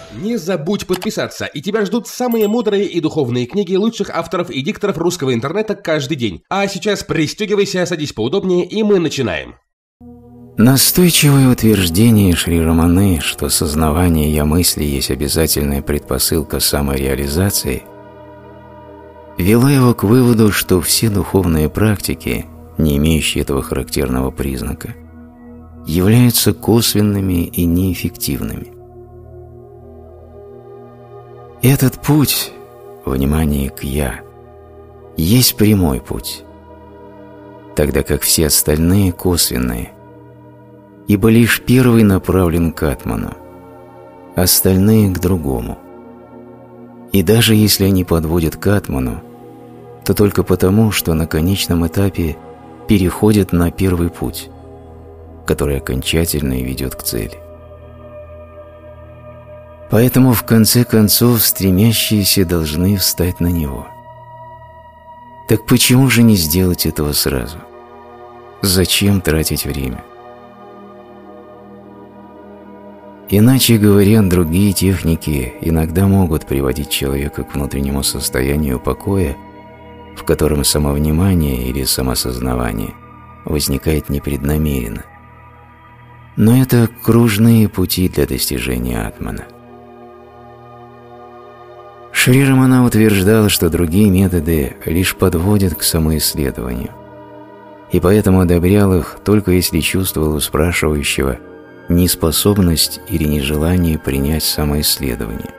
Не забудь подписаться, и тебя ждут самые мудрые и духовные книги лучших авторов и дикторов русского интернета каждый день. А сейчас пристегивайся, садись поудобнее, и мы начинаем. Настойчивое утверждение Шри Раманы, что сознавание «я» мысли есть обязательная предпосылка самореализации, вело его к выводу, что все духовные практики, не имеющие этого характерного признака, являются косвенными и неэффективными. Этот путь, внимание к «я», есть прямой путь, тогда как все остальные косвенные, ибо лишь первый направлен к атману, остальные к другому. И даже если они подводят к атману, то только потому, что на конечном этапе переходят на первый путь, который окончательно и ведет к цели. Поэтому в конце концов стремящиеся должны встать на него. Так почему же не сделать этого сразу? Зачем тратить время? Иначе говоря, другие техники иногда могут приводить человека к внутреннему состоянию покоя, в котором самовнимание или самосознавание возникает непреднамеренно. Но это кружные пути для достижения атмана. Шри Рамана утверждал, что другие методы лишь подводят к самоисследованию, и поэтому одобрял их только если чувствовал у спрашивающего неспособность или нежелание принять самоисследование.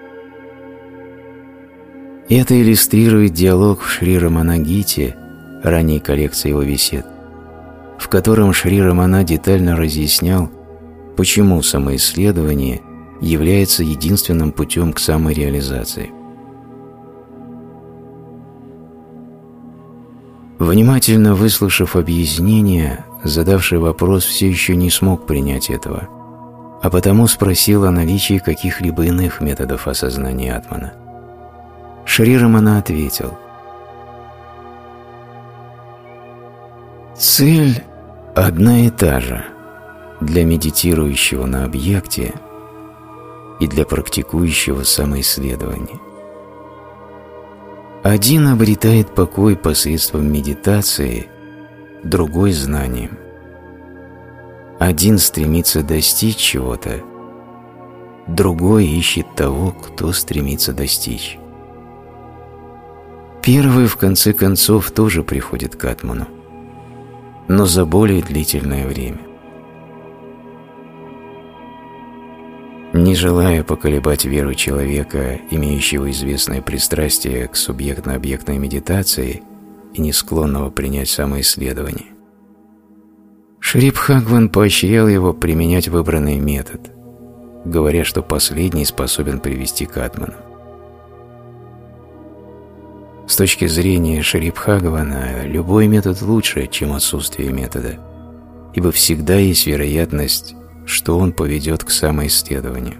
Это иллюстрирует диалог в Шри Рамана Гите, ранней коллекции его бесед, в котором Шри Рамана детально разъяснял, почему самоисследование является единственным путем к самореализации. Внимательно выслушав объяснение, задавший вопрос все еще не смог принять этого, а потому спросил о наличии каких-либо иных методов осознания атмана. Шри Рамана ответил: цель одна и та же для медитирующего на объекте и для практикующего самоисследование. Один обретает покой посредством медитации, другой – знанием. Один стремится достичь чего-то, другой ищет того, кто стремится достичь. Первый, в конце концов, тоже приходит к атману, но за более длительное время. Не желая поколебать веру человека, имеющего известное пристрастие к субъектно-объектной медитации и не склонного принять самоисследование, Шри Бхагаван поощрял его применять выбранный метод, говоря, что последний способен привести к атману. С точки зрения Шри Бхагавана, любой метод лучше, чем отсутствие метода, ибо всегда есть вероятность, что он поведет к самоисследованию.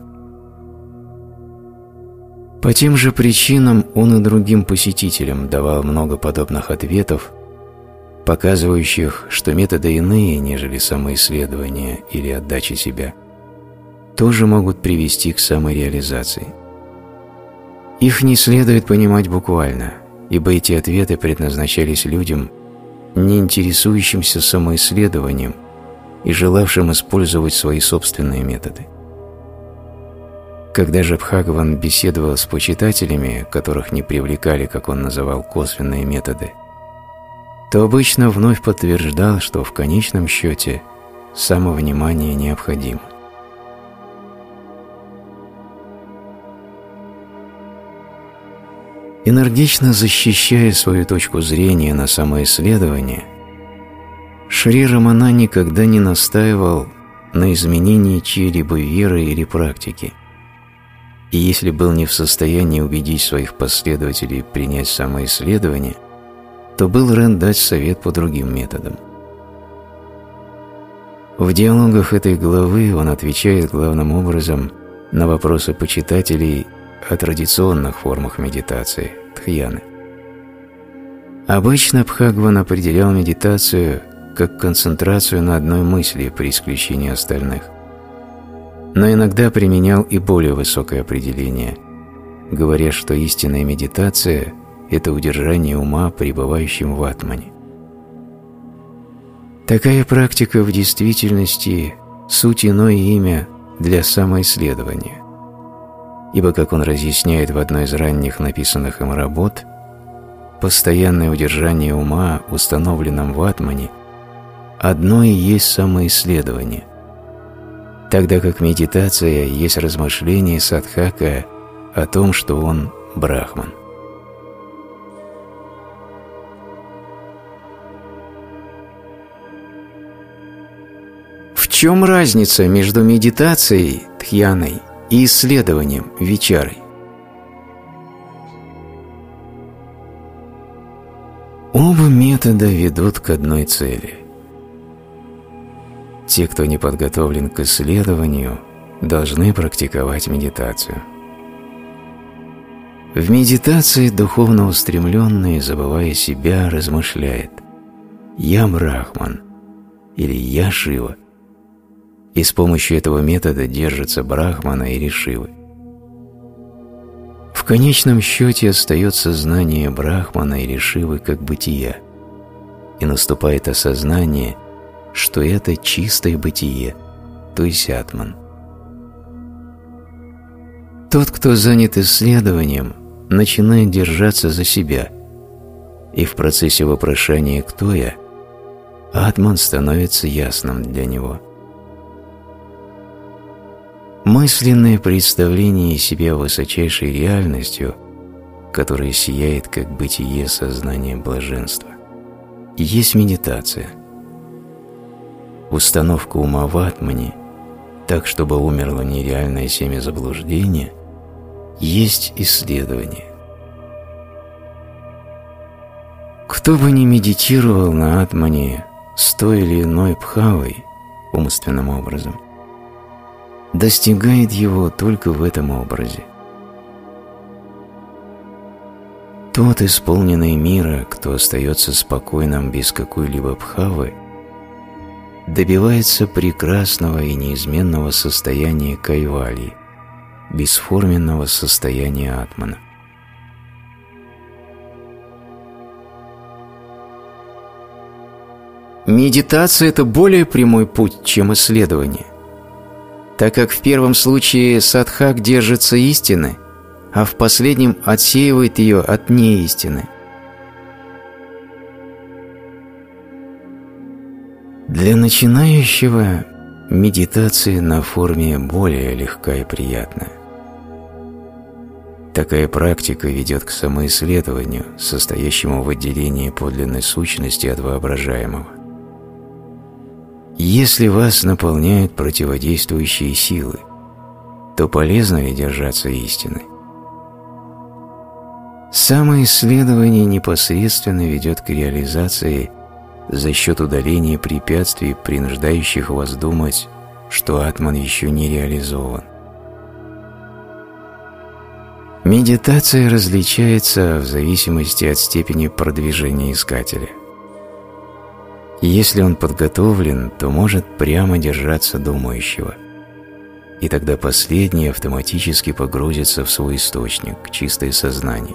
По тем же причинам он и другим посетителям давал много подобных ответов, показывающих, что методы иные, нежели самоисследование или отдача себя, тоже могут привести к самореализации. Их не следует понимать буквально, ибо эти ответы предназначались людям, не интересующимся самоисследованием и желавшим использовать свои собственные методы. Когда же Бхагаван беседовал с почитателями, которых не привлекали, как он называл, косвенные методы, то обычно вновь подтверждал, что в конечном счете самовнимание необходимо. Энергично защищая свою точку зрения на самоисследование, Шри Рамана никогда не настаивал на изменении чьей-либо веры или практики, и если был не в состоянии убедить своих последователей принять самоисследование, то был рад дать совет по другим методам. В диалогах этой главы он отвечает главным образом на вопросы почитателей о традиционных формах медитации – дхьяны. Обычно Бхагаван определял медитацию как концентрацию на одной мысли при исключении остальных. но иногда применял и более высокое определение, говоря, что истинная медитация – это удержание ума, пребывающим в атмане. Такая практика в действительности – суть иное имя для самоисследования, ибо, как он разъясняет в одной из ранних написанных им работ, постоянное удержание ума, установленном в атмане, одно и есть самоисследование, тогда как медитация есть размышление садхака о том, что он брахман. В чем разница между медитацией, дхьяной, и исследованием, вичарой? Оба метода ведут к одной цели. Те, кто не подготовлен к исследованию, должны практиковать медитацию. В медитации духовно устремленный, забывая себя, размышляет: «Я Брахман» или «Я Шива», и с помощью этого метода держится Брахмана или Шивы. В конечном счете остается знание Брахмана или Шивы как бытия, и наступает осознание, что это чистое бытие, то есть атман. Тот, кто занят исследованием, начинает держаться за себя, и в процессе вопрошания «Кто я?», атман становится ясным для него. Мысленное представление себя высочайшей реальностью, которая сияет как бытие сознания блаженства, есть медитация. Установка ума в атмане, так, чтобы умерло нереальное семя заблуждения, есть исследование. Кто бы ни медитировал на атмане с той или иной бхавой, умственным образом, достигает его только в этом образе. Тот, исполненный мира, кто остается спокойным без какой-либо бхавы, добивается прекрасного и неизменного состояния кайвальи, бесформенного состояния атмана. Медитация – это более прямой путь, чем исследование, так как в первом случае садхак держится истины, а в последнем отсеивает ее от неистины. Для начинающего медитация на форме более легка и приятная. Такая практика ведет к самоисследованию, состоящему в отделении подлинной сущности от воображаемого. Если вас наполняют противодействующие силы, то полезно ли держаться истины? Самоисследование непосредственно ведет к реализации за счет удаления препятствий, принуждающих вас думать, что атман еще не реализован. Медитация различается в зависимости от степени продвижения искателя. Если он подготовлен, то может прямо держаться думающего, и тогда последний автоматически погрузится в свой источник, чистое сознание.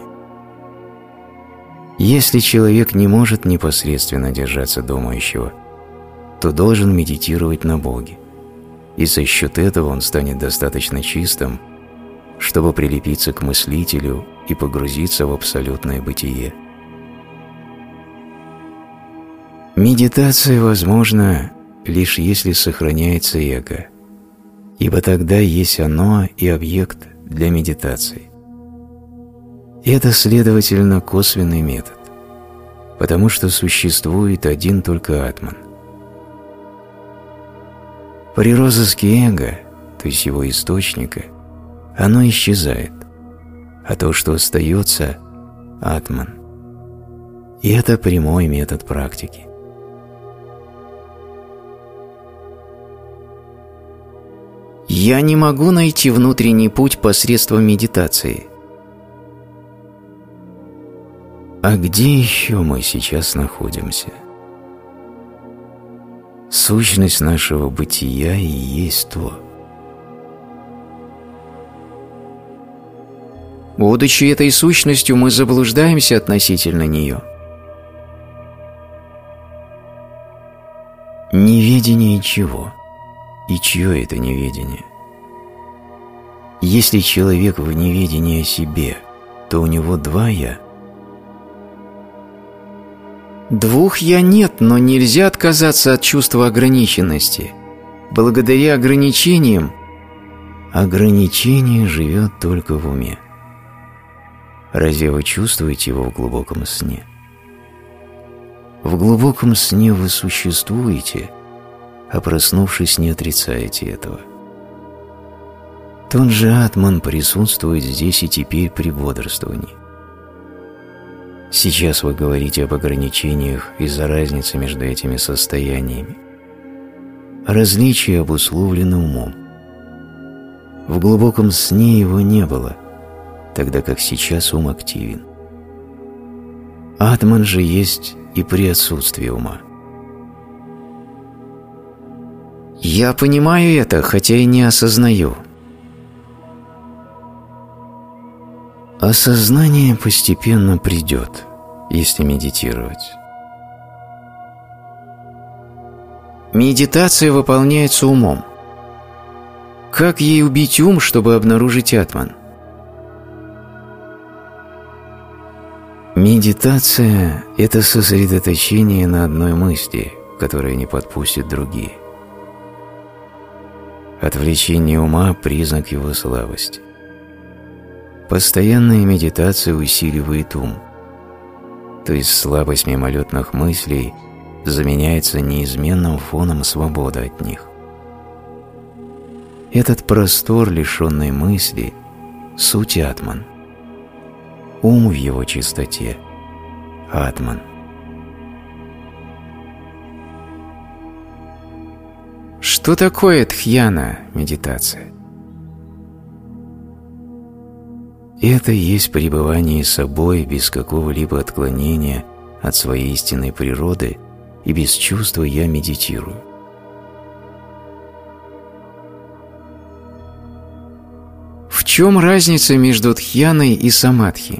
Если человек не может непосредственно держаться думающего, то должен медитировать на Боге, и за счет этого он станет достаточно чистым, чтобы прилепиться к мыслителю и погрузиться в абсолютное бытие. Медитация возможна лишь если сохраняется эго, ибо тогда есть оно и объект для медитации. Это, следовательно, косвенный метод, потому что существует один только атман. При розыске эго, то есть его источника, оно исчезает, а то, что остается – атман. И это прямой метод практики. Я не могу найти внутренний путь посредством медитации. А где еще мы сейчас находимся? Сущность нашего бытия и есть то, Будучи этой сущностью, мы заблуждаемся относительно нее. Неведение чего? И чье это неведение? Если человек в неведении о себе, то у него два «я». Двух «я» нет, но нельзя отказаться от чувства ограниченности. Благодаря ограничениям ограничение живет только в уме. Разве вы чувствуете его в глубоком сне? В глубоком сне вы существуете, а проснувшись, не отрицаете этого. Тот же атман присутствует здесь и теперь при бодрствовании. Сейчас вы говорите об ограничениях из-за разницы между этими состояниями. Различие обусловлено умом. В глубоком сне его не было, тогда как сейчас ум активен. Атман же есть и при отсутствии ума. Я понимаю это, хотя и не осознаю. Осознание постепенно придет, если медитировать. Медитация выполняется умом. Как ей убить ум, чтобы обнаружить атман? Медитация – это сосредоточение на одной мысли, которая не подпустит другие. Отвлечение ума – признак его слабости. Постоянная медитация усиливает ум, то есть слабость мимолетных мыслей заменяется неизменным фоном свободы от них. Этот простор, лишенный мысли, суть атман. Ум в его чистоте – атман. Что такое дхьяна, медитация? Это и есть пребывание собой без какого-либо отклонения от своей истинной природы и без чувства «я медитирую». В чем разница между дхьяной и самадхи?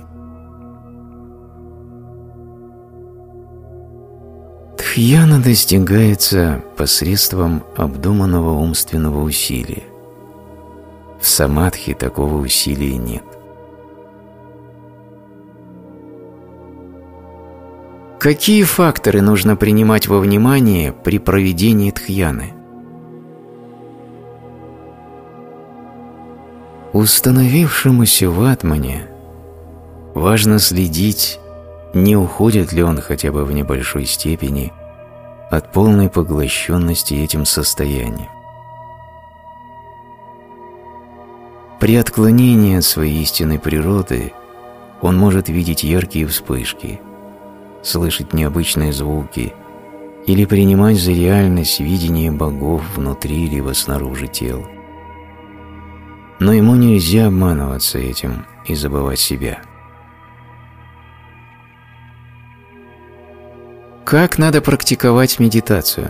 Дхьяна достигается посредством обдуманного умственного усилия. В самадхи такого усилия нет. Какие факторы нужно принимать во внимание при проведении дхьяны? Установившемуся в атмане важно следить, не уходит ли он хотя бы в небольшой степени от полной поглощенности этим состоянием. При отклонении от своей истинной природы он может видеть яркие вспышки, слышать необычные звуки или принимать за реальность видение богов внутри либо снаружи тела. Но ему нельзя обманываться этим и забывать себя. Как надо практиковать медитацию?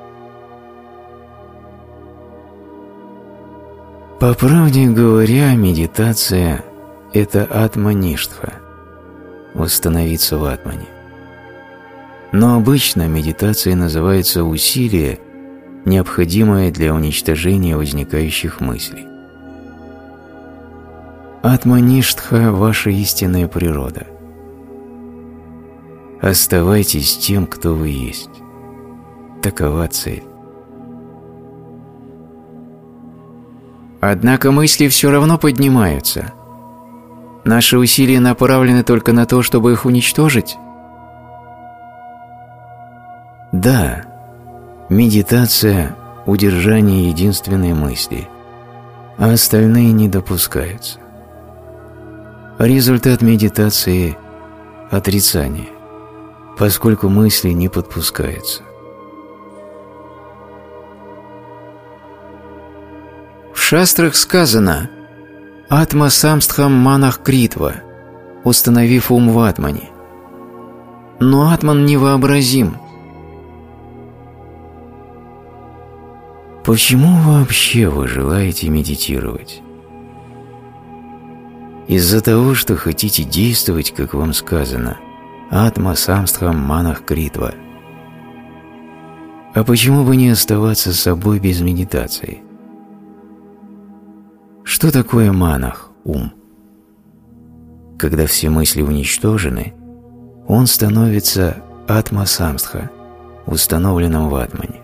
По правде говоря, медитация – это атмаништха, восстановиться в атмане. Но обычно медитацией называется усилие, необходимое для уничтожения возникающих мыслей. Атмаништха – ваша истинная природа. Оставайтесь тем, кто вы есть. Такова цель. Однако мысли все равно поднимаются. Наши усилия направлены только на то, чтобы их уничтожить? Да, медитация – удержание единственной мысли, а остальные не допускаются. Результат медитации – отрицание, поскольку мысли не подпускаются. В шастрах сказано «Атма самстхам манах критва», установив ум в атмане. Но атман невообразим. Почему вообще вы желаете медитировать? Из-за того, что хотите действовать, как вам сказано, атма самстхам манах критва. А почему бы не оставаться собой без медитации? Что такое манах, ум? Когда все мысли уничтожены, он становится атма самстха, установленным в атмане.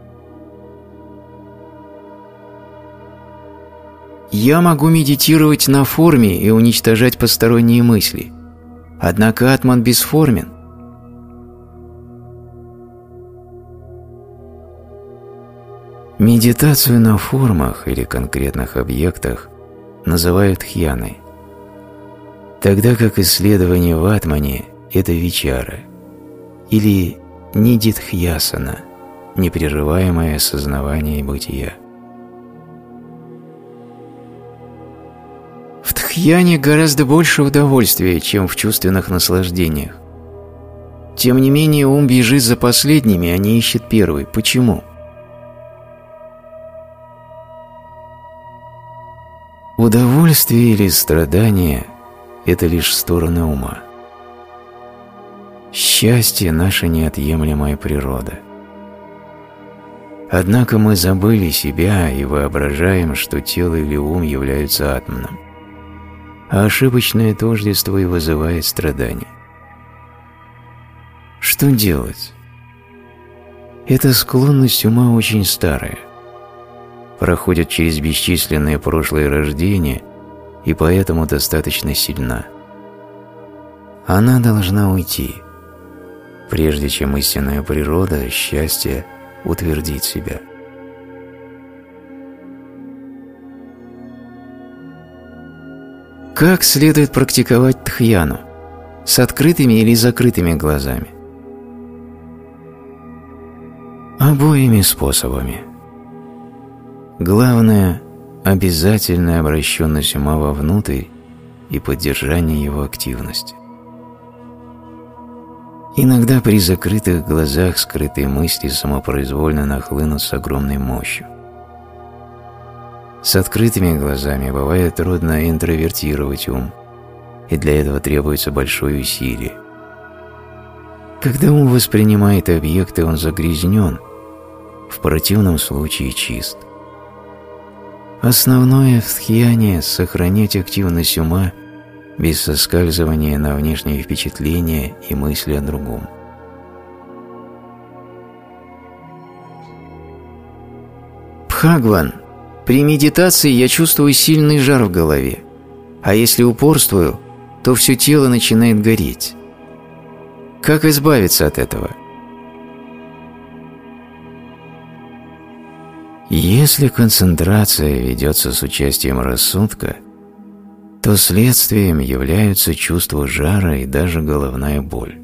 Я могу медитировать на форме и уничтожать посторонние мысли. Однако атман бесформен. Медитацию на формах или конкретных объектах называют хьяной, тогда как исследование в атмане – это вичара, или нидитхьясана, непрерываемое осознавание бытия. В тхьяне гораздо больше удовольствия, чем в чувственных наслаждениях. Тем не менее, ум бежит за последними, а не ищет первый. Почему? Удовольствие или страдание – это лишь стороны ума. Счастье – наша неотъемлемая природа. Однако мы забыли себя и воображаем, что тело или ум являются атманом. А ошибочное тождество и вызывает страдания. Что делать? Эта склонность ума очень старая. Проходит через бесчисленные прошлые рождения и поэтому достаточно сильна. Она должна уйти, прежде чем истинная природа, счастье, утвердит себя. Как следует практиковать тхьяну? С открытыми или закрытыми глазами? Обоими способами. Главное – обязательная обращенность ума вовнутрь и поддержание его активности. Иногда при закрытых глазах скрытые мысли самопроизвольно нахлынут с огромной мощью. С открытыми глазами бывает трудно интровертировать ум, и для этого требуется большое усилие. Когда ум воспринимает объекты, он загрязнен, в противном случае чист. Основное в тхьяне – сохранять активность ума без соскальзывания на внешние впечатления и мысли о другом. Бхагван. При медитации я чувствую сильный жар в голове, а если упорствую, то все тело начинает гореть. Как избавиться от этого? Если концентрация ведется с участием рассудка, то следствием являются чувство жара и даже головная боль.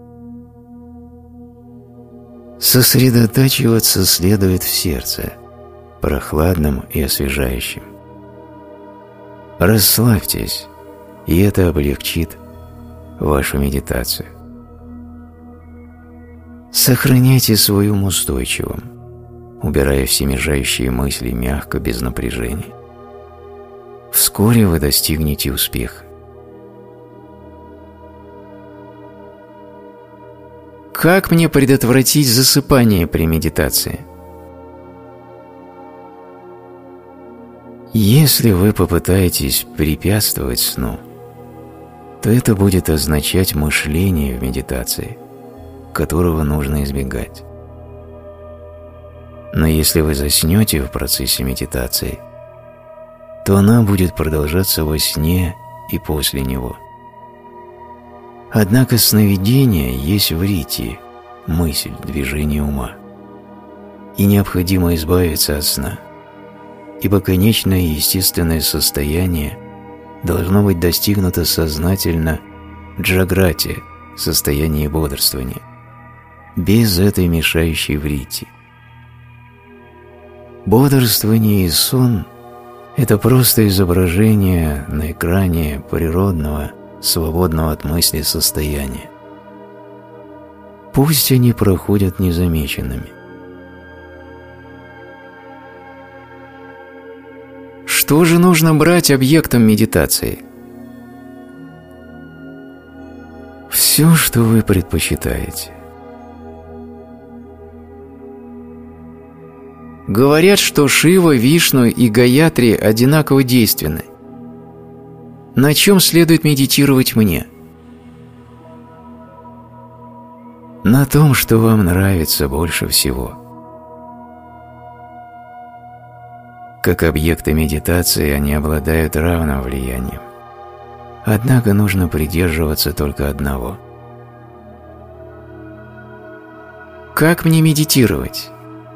Сосредотачиваться следует в сердце, прохладным и освежающим. Расслабьтесь, и это облегчит вашу медитацию. Сохраняйте свой ум устойчивым, убирая все мешающие мысли мягко, без напряжения. Вскоре вы достигнете успеха. Как мне предотвратить засыпание при медитации? Если вы попытаетесь препятствовать сну, то это будет означать мышление в медитации, которого нужно избегать. Но если вы заснете в процессе медитации, то она будет продолжаться во сне и после него. Однако сновидение есть врити, мысль, движение ума. И необходимо избавиться от сна, ибо конечное естественное состояние должно быть достигнуто сознательно джаграти, состояние бодрствования, без этой мешающей врити. Бодрствование и сон – это просто изображение на экране природного, свободного от мысли состояния. Пусть они проходят незамеченными. Что же нужно брать объектом медитации? Все, что вы предпочитаете. Говорят, что Шива, Вишну и Гаятри одинаково действенны. На чем следует медитировать мне? На том, что вам нравится больше всего. Как объекты медитации, они обладают равным влиянием. Однако нужно придерживаться только одного. Как мне медитировать?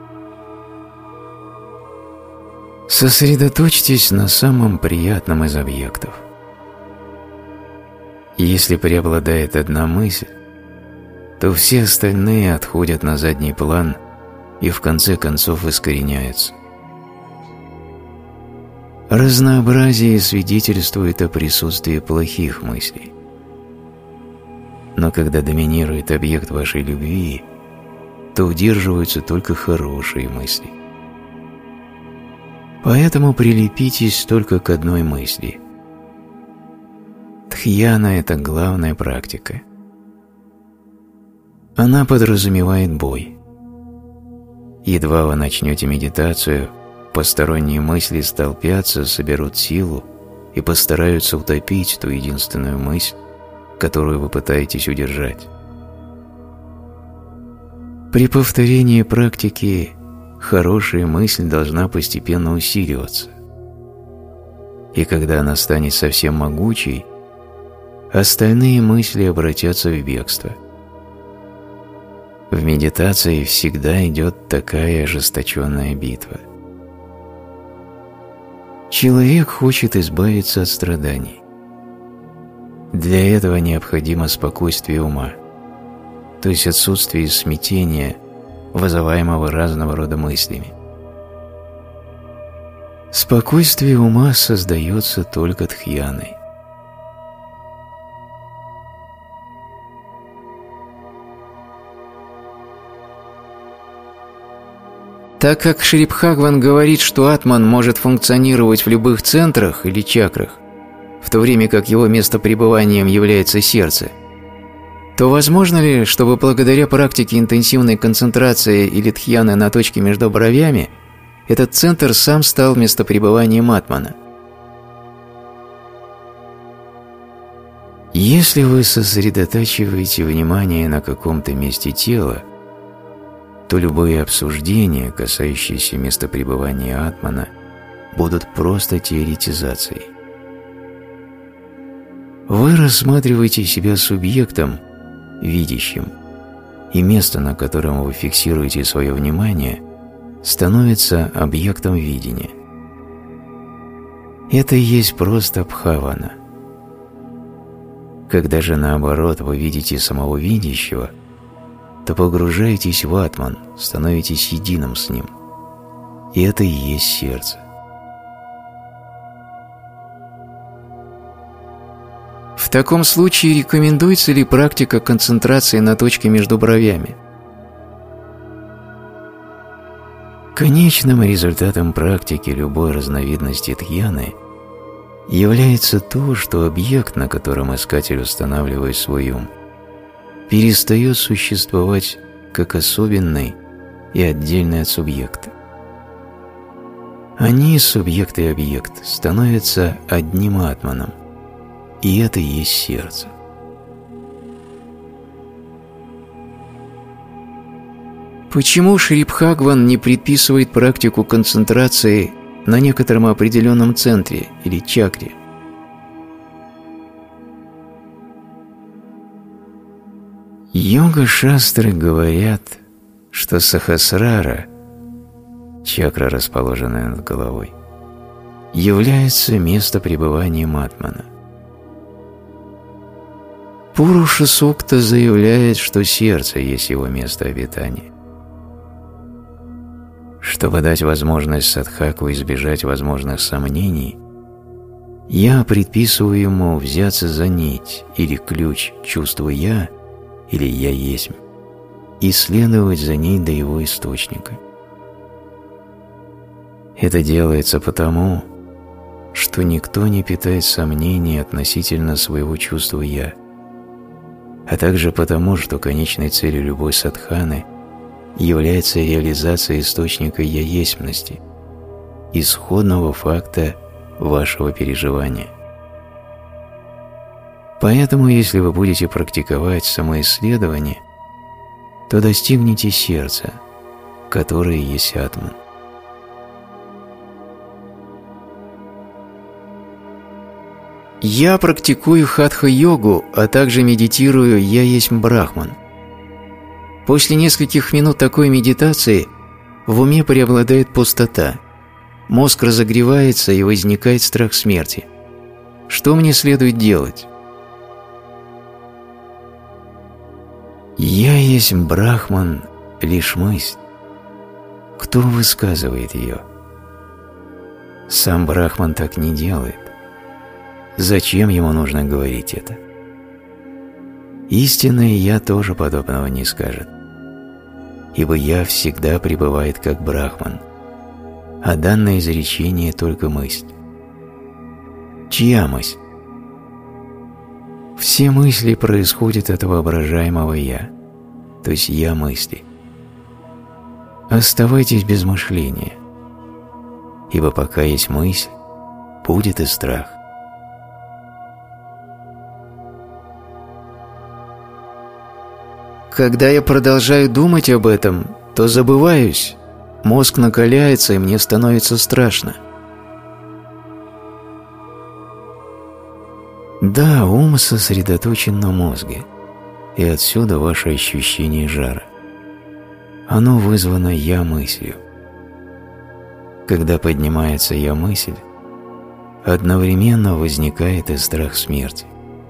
Сосредоточьтесь на самом приятном из объектов. Если преобладает одна мысль, то все остальные отходят на задний план и в конце концов искореняются. Разнообразие свидетельствует о присутствии плохих мыслей. Но когда доминирует объект вашей любви, то удерживаются только хорошие мысли. Поэтому прилепитесь только к одной мысли. Дхьяна – это главная практика. Она подразумевает бой. Едва вы начнете медитацию, посторонние мысли столпятся, соберут силу и постараются утопить ту единственную мысль, которую вы пытаетесь удержать. При повторении практики хорошая мысль должна постепенно усиливаться. И когда она станет совсем могучей, остальные мысли обратятся в бегство. В медитации всегда идет такая ожесточенная битва. Человек хочет избавиться от страданий. Для этого необходимо спокойствие ума, то есть отсутствие смятения, вызываемого разного рода мыслями. Спокойствие ума создается только дхьяной. Так как Шри Бхагаван говорит, что атман может функционировать в любых центрах или чакрах, в то время как его местопребыванием является сердце, то возможно ли, чтобы благодаря практике интенсивной концентрации или дхьяны на точке между бровями, этот центр сам стал местопребыванием атмана? Если вы сосредотачиваете внимание на каком-то месте тела, то любые обсуждения, касающиеся места пребывания атмана, будут просто теоретизацией. Вы рассматриваете себя субъектом, видящим, и место, на котором вы фиксируете свое внимание, становится объектом видения. Это и есть просто бхавана. Когда же наоборот вы видите самого видящего, то погружаетесь в атман, становитесь единым с ним. И это и есть сердце. В таком случае рекомендуется ли практика концентрации на точке между бровями? Конечным результатом практики любой разновидности дхьяны является то, что объект, на котором искатель устанавливает свой ум, перестает существовать как особенный и отдельный от субъекта. Они, субъект и объект, становятся одним атманом, и это и есть сердце. Почему Шри Бхагаван не предписывает практику концентрации на некотором определенном центре или чакре? Йога-шастры говорят, что Сахасрара, чакра, расположенная над головой, является местопребыванием атмана. Пуруша Сукта заявляет, что сердце есть его место обитания. Чтобы дать возможность садхаку избежать возможных сомнений, я предписываю ему взяться за нить или ключ чувства «я» или «я есть» и следовать за ней до его источника. Это делается потому, что никто не питает сомнений относительно своего чувства «я». а также потому, что конечной целью любой садханы является реализация источника я-есмности, исходного факта вашего переживания. Поэтому, если вы будете практиковать самоисследование, то достигнете сердца, которое есть атман. Я практикую хатха-йогу, а также медитирую «Я есть Брахман». После нескольких минут такой медитации в уме преобладает пустота, мозг разогревается и возникает страх смерти. Что мне следует делать? «Я есть Брахман» – лишь мысль. Кто высказывает ее? Сам Брахман так не делает. Зачем ему нужно говорить это? Истинное «Я» тоже подобного не скажет, ибо «Я» всегда пребывает как Брахман, а данное изречение только мысль. Чья мысль? Все мысли происходят от воображаемого «Я», то есть «Я» мысли. Оставайтесь без мышления, ибо пока есть мысль, будет и страх. Когда я продолжаю думать об этом, то забываюсь, мозг накаляется, и мне становится страшно. Да, ум сосредоточен на мозге, и отсюда ваше ощущение жара. Оно вызвано «я-мыслью». Когда поднимается «я-мысль», одновременно возникает и страх смерти.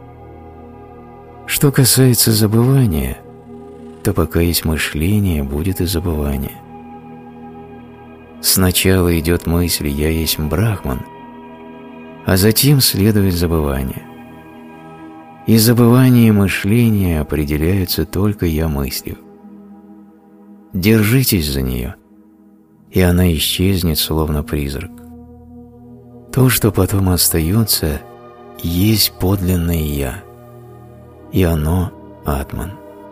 Что касается забывания, то пока есть мышление, будет и забывание. Сначала идет мысль «Я есть Брахман», а затем следует забывание. И забывание и мышление определяются только «я-мыслью». Держитесь за нее, и она исчезнет, словно призрак. То, что потом остается, есть подлинное «Я», и оно – атман.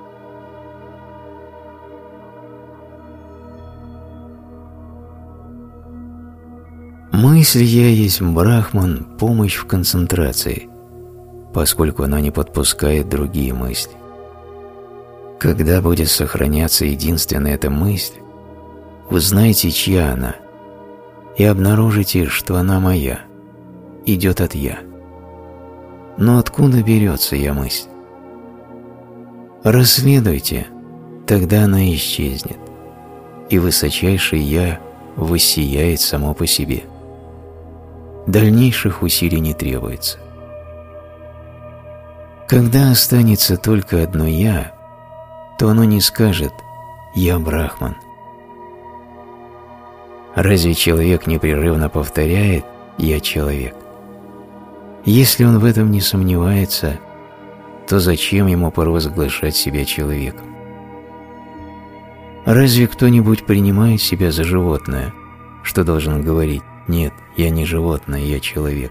Мысль «Я есть Брахман» – помощь в концентрации, поскольку она не подпускает другие мысли. Когда будет сохраняться единственная эта мысль, вы знаете, чья она, и обнаружите, что она моя, идет от «Я». Но откуда берется «Я-мысль»? Расследуйте, тогда она исчезнет, и высочайшее «Я» воссияет само по себе. Дальнейших усилий не требуется. Когда останется только одно «Я», то оно не скажет «Я Брахман». Разве человек непрерывно повторяет «Я человек»? Если он в этом не сомневается, то зачем ему провозглашать себя человеком? Разве кто-нибудь принимает себя за животное, что должен говорить «Нет, я не животное, я человек»?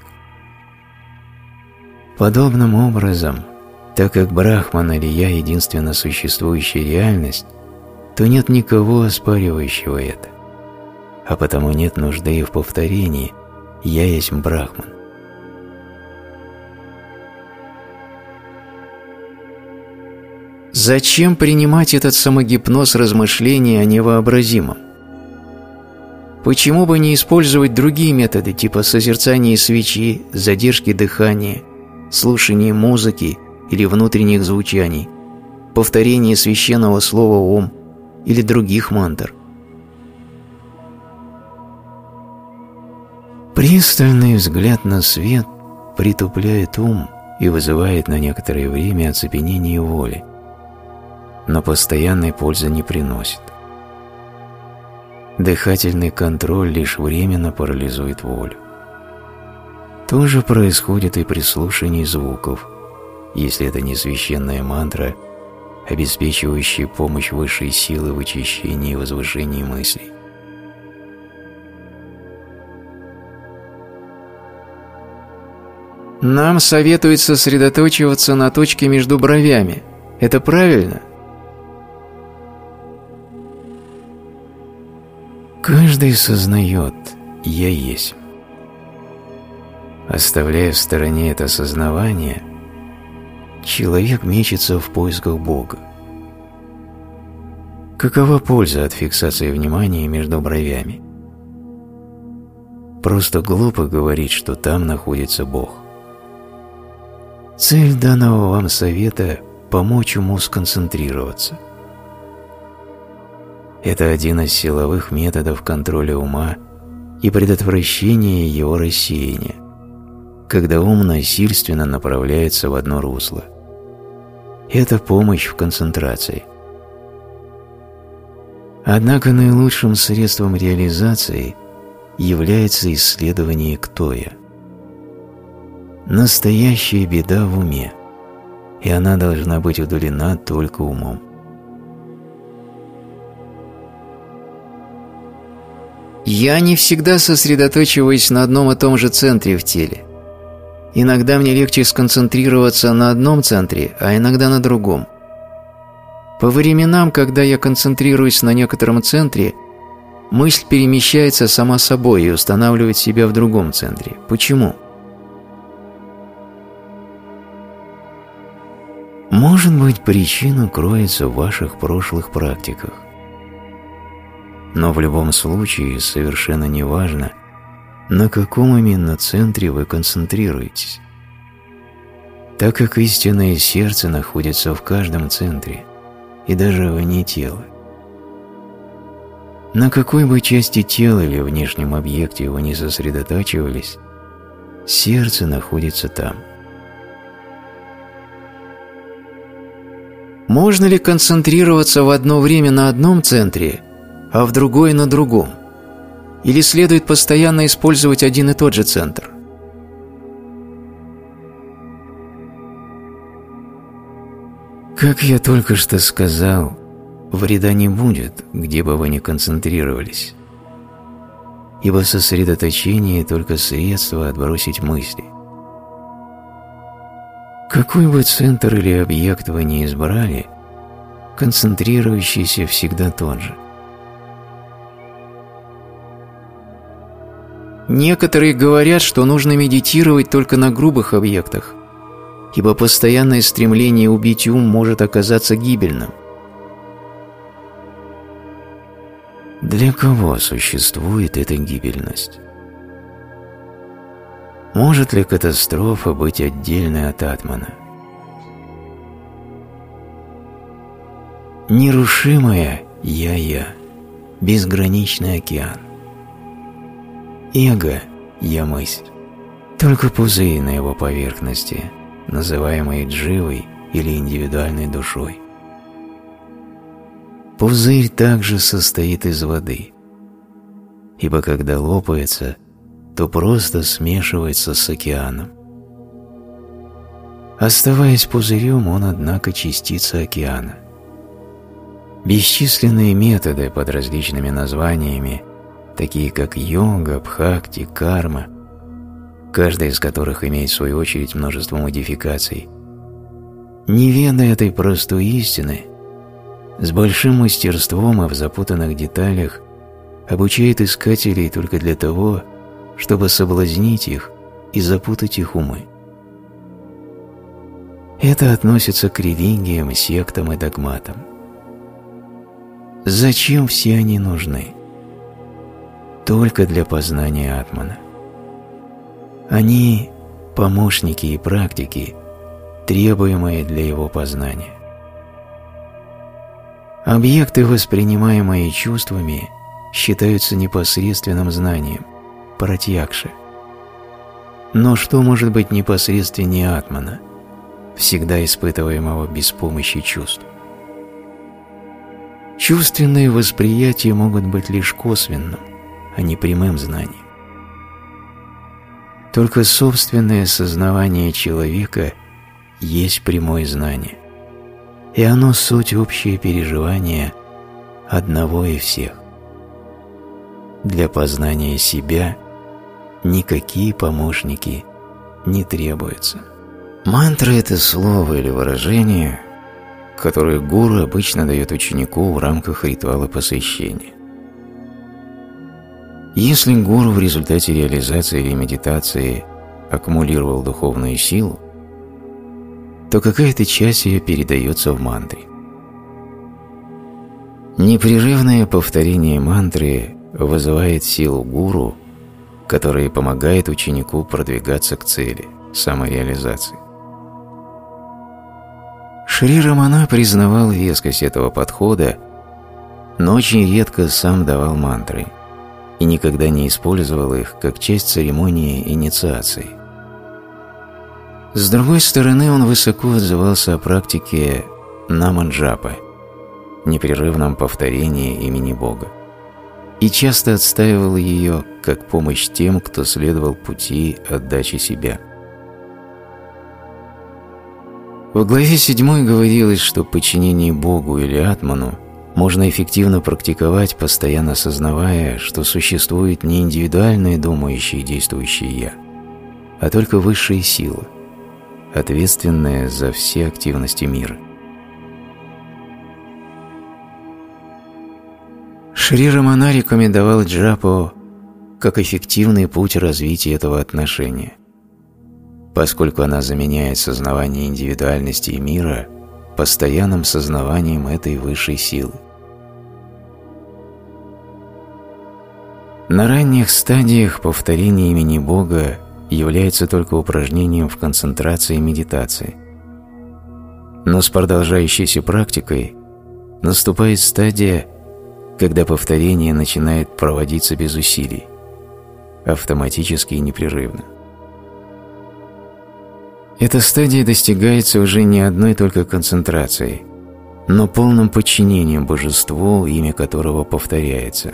Подобным образом, так как Брахман или «Я» – единственно существующая реальность, то нет никого, оспаривающего это, а потому нет нужды и в повторении «Я есть Брахман». Зачем принимать этот самогипноз размышления о невообразимом? Почему бы не использовать другие методы, типа созерцания свечи, задержки дыхания, слушания музыки или внутренних звучаний, повторения священного слова «Ом» или других мантр? Пристальный взгляд на свет притупляет ум и вызывает на некоторое время оцепенение воли, но постоянной пользы не приносит. Дыхательный контроль лишь временно парализует волю. То же происходит и при слушании звуков, если это не священная мантра, обеспечивающая помощь высшей силы в очищении и возвышении мыслей. Нам советуют сосредоточиваться на точке между бровями, Это правильно? Каждый сознает «я есть». Оставляя в стороне это осознавание, человек мечется в поисках Бога. Какова польза от фиксации внимания между бровями? Просто глупо говорить, что там находится Бог. Цель данного вам совета – помочь уму сконцентрироваться. Это один из силовых методов контроля ума и предотвращения его рассеяния, когда ум насильственно направляется в одно русло. Это помощь в концентрации. Однако наилучшим средством реализации является исследование «Кто я?». Настоящая беда в уме, и она должна быть удалена только умом. Я не всегда сосредоточиваюсь на одном и том же центре в теле. Иногда мне легче сконцентрироваться на одном центре, а иногда на другом. По временам, когда я концентрируюсь на некотором центре, мысль перемещается сама собой и устанавливает себя в другом центре. Почему? Может быть, причина кроется в ваших прошлых практиках. Но в любом случае совершенно не важно, на каком именно центре вы концентрируетесь, так как истинное сердце находится в каждом центре и даже вне тела. На какой бы части тела или внешнем объекте вы не сосредотачивались, сердце находится там. Можно ли концентрироваться в одно время на одном центре, а в другое на другом? Или следует постоянно использовать один и тот же центр? Как я только что сказал, вреда не будет, где бы вы ни концентрировались, ибо сосредоточение – только средство отбросить мысли. Какой бы центр или объект вы ни избрали, концентрирующийся всегда тот же. Некоторые говорят, что нужно медитировать только на грубых объектах, ибо постоянное стремление убить ум может оказаться гибельным. Для кого существует эта гибельность? Может ли катастрофа быть отдельной от атмана? Нерушимое «Я-Я», безграничный океан. Эго – «Я-мысль», только пузырь на его поверхности, называемый дживой или индивидуальной душой. Пузырь также состоит из воды, ибо когда лопается, то просто смешивается с океаном. Оставаясь пузырем, он, однако, частица океана. Бесчисленные методы под различными названиями, такие как йога, бхакти, карма, каждая из которых имеет в свою очередь множество модификаций, не ведая этой простой истины, с большим мастерством и в запутанных деталях обучает искателей только для того, чтобы соблазнить их и запутать их умы. Это относится к религиям, сектам и догматам. Зачем все они нужны? Только для познания атмана. Они – помощники и практики, требуемые для его познания. Объекты, воспринимаемые чувствами, считаются непосредственным знанием, пратьякши. Но что может быть непосредственнее атмана, всегда испытываемого без помощи чувств? Чувственные восприятия могут быть лишь косвенным, а не прямым знанием. Только собственное сознавание человека есть прямое знание, и оно суть общее переживание одного и всех. Для познания себя никакие помощники не требуются. Мантра – это слово или выражение, которые гуру обычно дает ученику в рамках ритуала посвящения. Если гуру в результате реализации или медитации аккумулировал духовную силу, то какая-то часть ее передается в мантре. Непрерывное повторение мантры вызывает силу гуру, которая помогает ученику продвигаться к цели – самореализации. Шри Рамана признавал вескость этого подхода, но очень редко сам давал мантры и никогда не использовал их как часть церемонии инициации. С другой стороны, он высоко отзывался о практике намаджапа, непрерывном повторении имени Бога, и часто отстаивал ее как помощь тем, кто следовал пути отдачи себя. В главе 7 говорилось, что подчинение Богу или Атману можно эффективно практиковать, постоянно осознавая, что существует не индивидуальное думающее и действующее «я», а только высшая сила, ответственная за все активности мира. Шри Рамана рекомендовал джапу как эффективный путь развития этого отношения, поскольку она заменяет сознавание индивидуальности и мира постоянным сознаванием этой высшей силы. На ранних стадиях повторение имени Бога является только упражнением в концентрации и медитации. Но с продолжающейся практикой наступает стадия, когда повторение начинает проводиться без усилий, автоматически и непрерывно. Эта стадия достигается уже не одной только концентрацией, но полным подчинением божеству, имя которого повторяется.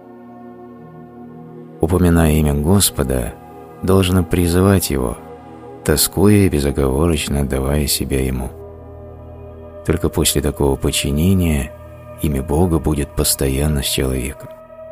Упоминая имя Господа, должно призывать Его, тоскуя и безоговорочно отдавая себя Ему. Только после такого подчинения имя Бога будет постоянно с человеком.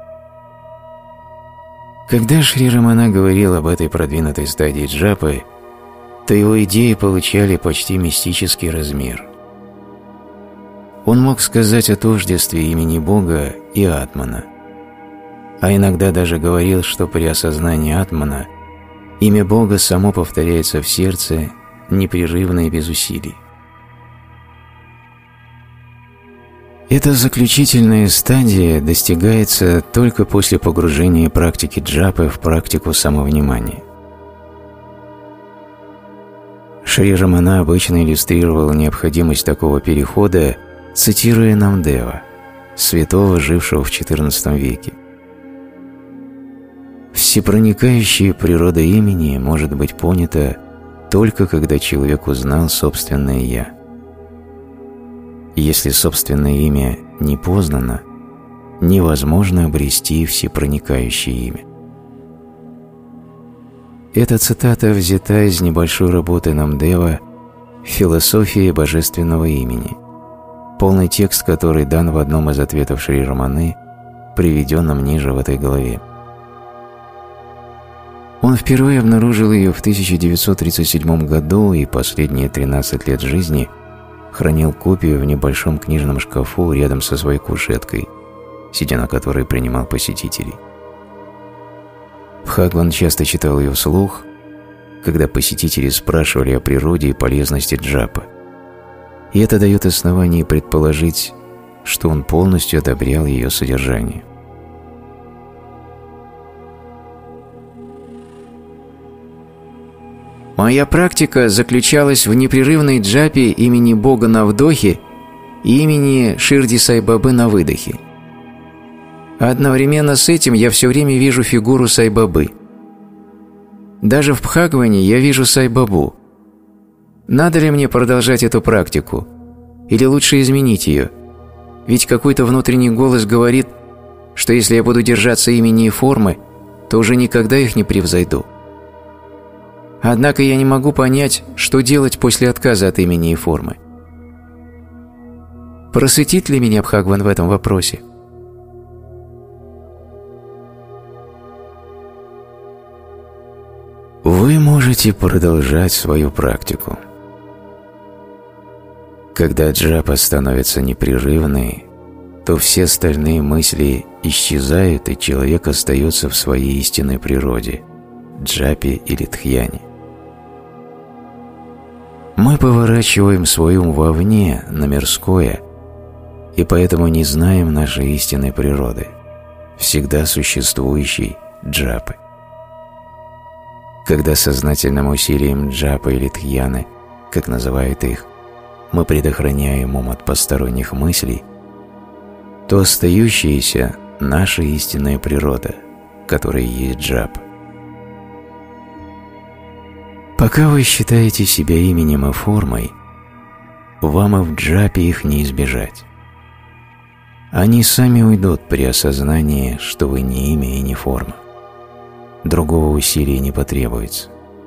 Когда Шри Рамана говорил об этой продвинутой стадии джапы, то его идеи получали почти мистический размер. Он мог сказать о тождестве имени Бога и Атмана, а иногда даже говорил, что при осознании Атмана имя Бога само повторяется в сердце непрерывно и без усилий. Эта заключительная стадия достигается только после погружения практики джапы в практику самовнимания. Шри Рамана обычно иллюстрировал необходимость такого перехода, цитируя Намдева, святого, жившего в XIV веке. Всепроникающая природа имени может быть понята только когда человек узнал собственное «я». Если собственное имя не познано, невозможно обрести всепроникающее имя. Эта цитата взята из небольшой работы Намдева «Философия божественного имени», полный текст которой дан в одном из ответов Шри Раманы, приведенном ниже в этой главе. Он впервые обнаружил ее в 1937 году и последние 13 лет жизни хранил копию в небольшом книжном шкафу рядом со своей кушеткой, сидя на которой принимал посетителей. Бхагван часто читал ее вслух, когда посетители спрашивали о природе и полезности джапы, и это дает основание предположить, что он полностью одобрял ее содержание. Моя практика заключалась в непрерывной джапе имени Бога на вдохе и имени Ширди Сай-Бабы на выдохе. А одновременно с этим я все время вижу фигуру Сай-Бабы. Даже в Бхагаване я вижу Сай-Бабу. Надо ли мне продолжать эту практику? Или лучше изменить ее? Ведь какой-то внутренний голос говорит, что если я буду держаться имени и формы, то уже никогда их не превзойду. Однако я не могу понять, что делать после отказа от имени и формы. Просветит ли меня Бхагван в этом вопросе? Вы можете продолжать свою практику. Когда джапа становится непрерывной, то все остальные мысли исчезают, и человек остается в своей истинной природе – джапе или дхьяне. Мы поворачиваем свой ум вовне, на мирское, и поэтому не знаем нашей истинной природы, всегда существующей джапы. Когда сознательным усилием джапы или дхьяны, как называют их, мы предохраняем ум от посторонних мыслей, то остающаяся наша истинная природа, которая есть джапа. Пока вы считаете себя именем и формой, вам и в джапе их не избежать. Они сами уйдут при осознании, что вы не имя и не форма. Другого усилия не потребуется.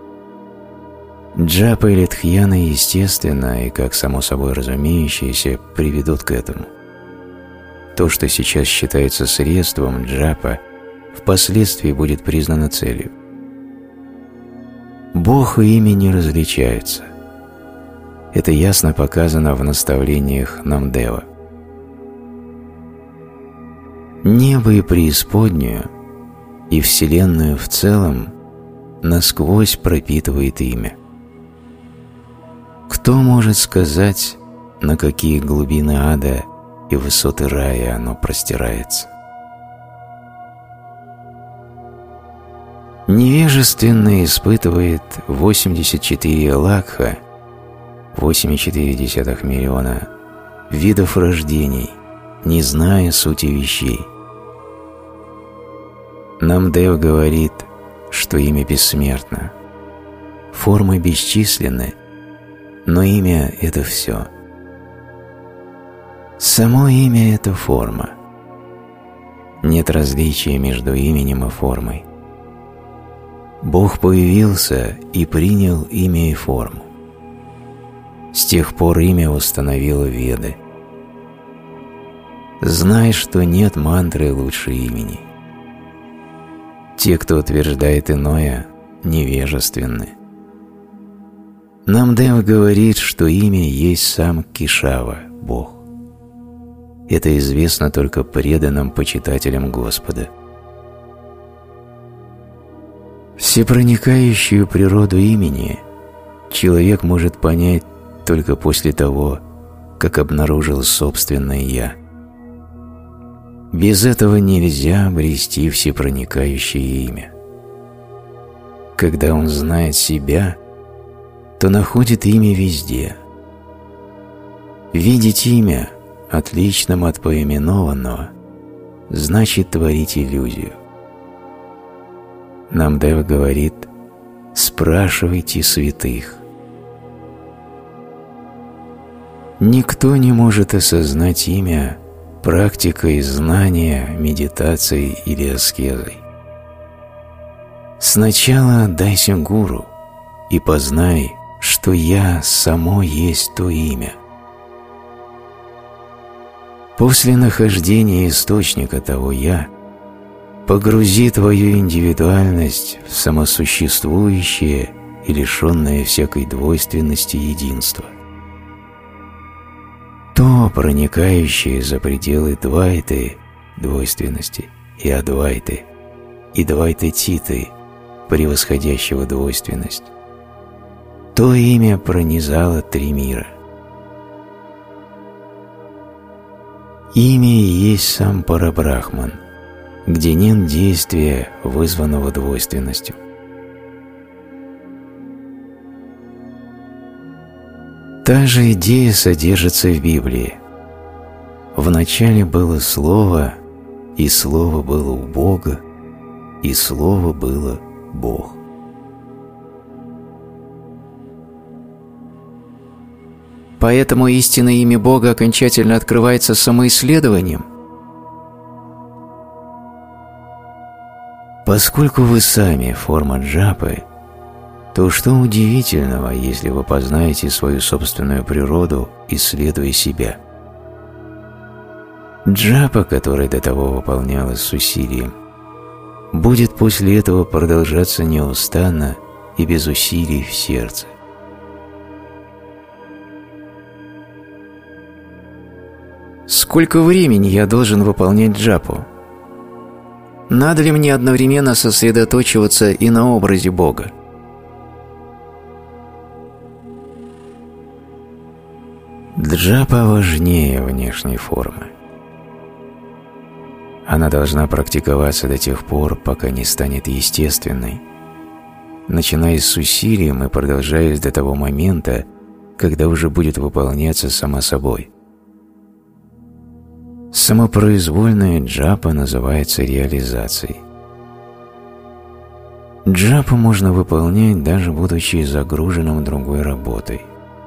Джапа или дхьяна естественно и, как само собой разумеющееся, приведут к этому. То, что сейчас считается средством джапа, впоследствии будет признано целью. Бог и имя не различаются. Это ясно показано в наставлениях Намдева. Небо и преисподнюю, и Вселенную в целом насквозь пропитывает имя. Кто может сказать, на какие глубины ада и высоты рая оно простирается? Невежественно испытывает 84 лакха, 8,4 миллиона видов рождений, не зная сути вещей. Намдев говорит, что имя бессмертно, формы бесчисленны, но имя – это все. Само имя – это форма. Нет различия между именем и формой. Бог появился и принял имя и форму. С тех пор имя установило Веды. Знай, что нет мантры лучше имени. Те, кто утверждает иное, невежественны. Намдев говорит, что имя есть сам Кешава, Бог. Это известно только преданным почитателям Господа. Всепроникающую природу имени человек может понять только после того, как обнаружил собственное «Я». Без этого нельзя обрести всепроникающее имя. Когда он знает себя, то находит имя везде. Видеть имя, отличным от поименованного, значит творить иллюзию. Намдев говорит: «Спрашивайте святых». Никто не может осознать имя практикой знания, медитацией или аскезой. Сначала отдайся гуру и познай, что «Я» само есть то имя. После нахождения источника того «Я» погрузи твою индивидуальность в самосуществующее и лишенное всякой двойственности единство. То, проникающее за пределы двайты, двойственности, и адвайты, и двайты-титы, превосходящего двойственность, то имя пронизало три мира. Имя и есть сам Парабрахман, где нет действия, вызванного двойственностью. Та же идея содержится в Библии. Вначале было Слово, и Слово было у Бога, и Слово было Бог. Поэтому истинное имя Бога окончательно открывается самоисследованием. Поскольку вы сами форма джапы, то что удивительного, если вы познаете свою собственную природу, исследуя себя? Джапа, которая до того выполнялась с усилием, будет после этого продолжаться неустанно и без усилий в сердце. Сколько времени я должен выполнять джапу? Надо ли мне одновременно сосредоточиваться и на образе Бога? Джапа важнее внешней формы. Она должна практиковаться до тех пор, пока не станет естественной, начиная с усилием и продолжаясь до того момента, когда уже будет выполняться само собой. Самопроизвольная джапа называется реализацией. Джапу можно выполнять, даже будучи загруженным другой работой.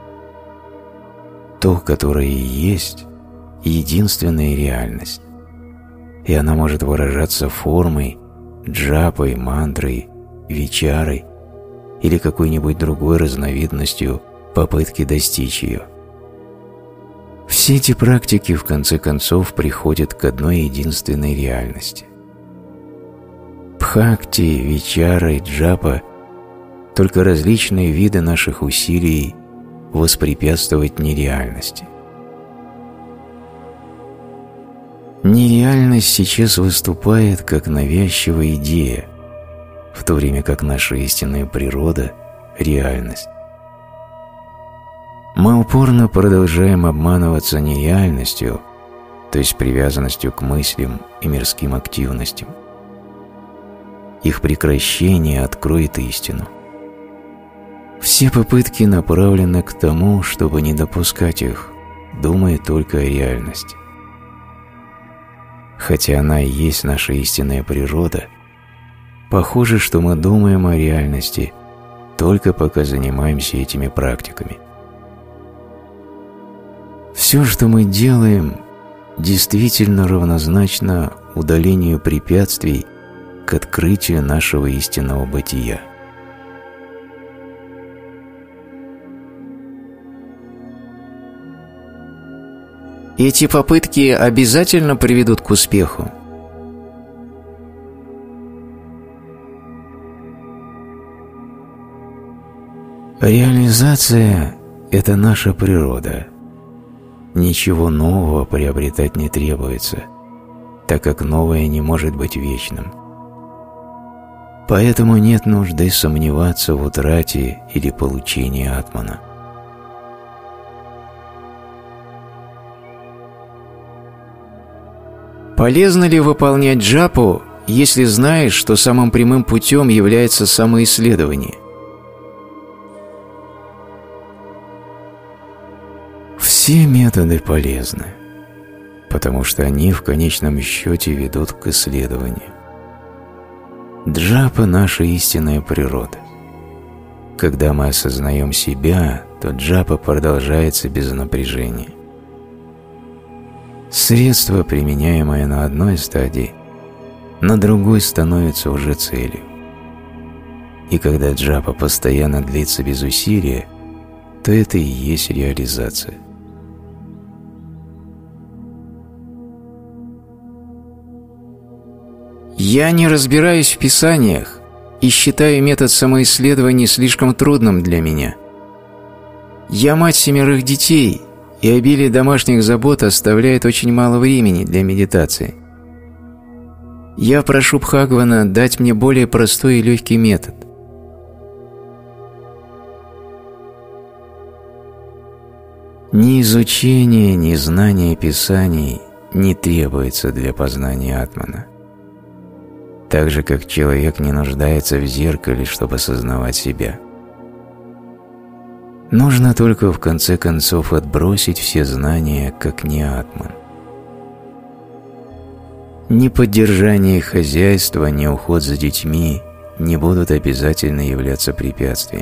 То, которое и есть, единственная реальность. И она может выражаться формой, джапой, мантрой, вичарой или какой-нибудь другой разновидностью попытки достичь ее. Все эти практики в конце концов приходят к одной единственной реальности. Бхакти, вичара и джапа – только различные виды наших усилий воспрепятствовать нереальности. Нереальность сейчас выступает как навязчивая идея, в то время как наша истинная природа – реальность. Мы упорно продолжаем обманываться нереальностью, то есть привязанностью к мыслям и мирским активностям. Их прекращение откроет истину. Все попытки направлены к тому, чтобы не допускать их, думая только о реальности. Хотя она и есть наша истинная природа, похоже, что мы думаем о реальности только пока занимаемся этими практиками. Все, что мы делаем, действительно равнозначно удалению препятствий к открытию нашего истинного бытия. Эти попытки обязательно приведут к успеху? Реализация – это наша природа. Ничего нового приобретать не требуется, так как новое не может быть вечным. Поэтому нет нужды сомневаться в утрате или получении атмана. Полезно ли выполнять джапу, если знаешь, что самым прямым путем является самоисследование? Все методы полезны, потому что они в конечном счете ведут к исследованию. Джапа – наша истинная природа. Когда мы осознаем себя, то джапа продолжается без напряжения. Средство, применяемое на одной стадии, на другой становится уже целью. И когда джапа постоянно длится без усилия, то это и есть реализация. Я не разбираюсь в писаниях и считаю метод самоисследования слишком трудным для меня. Я мать 7 детей, и обилие домашних забот оставляет очень мало времени для медитации. Я прошу Бхагавана дать мне более простой и легкий метод. Ни изучение, ни знание писаний не требуется для познания атмана. Так же, как человек не нуждается в зеркале, чтобы осознавать себя. Нужно только в конце концов отбросить все знания, как не атман. Ни поддержание хозяйства, ни уход за детьми не будут обязательно являться препятствием.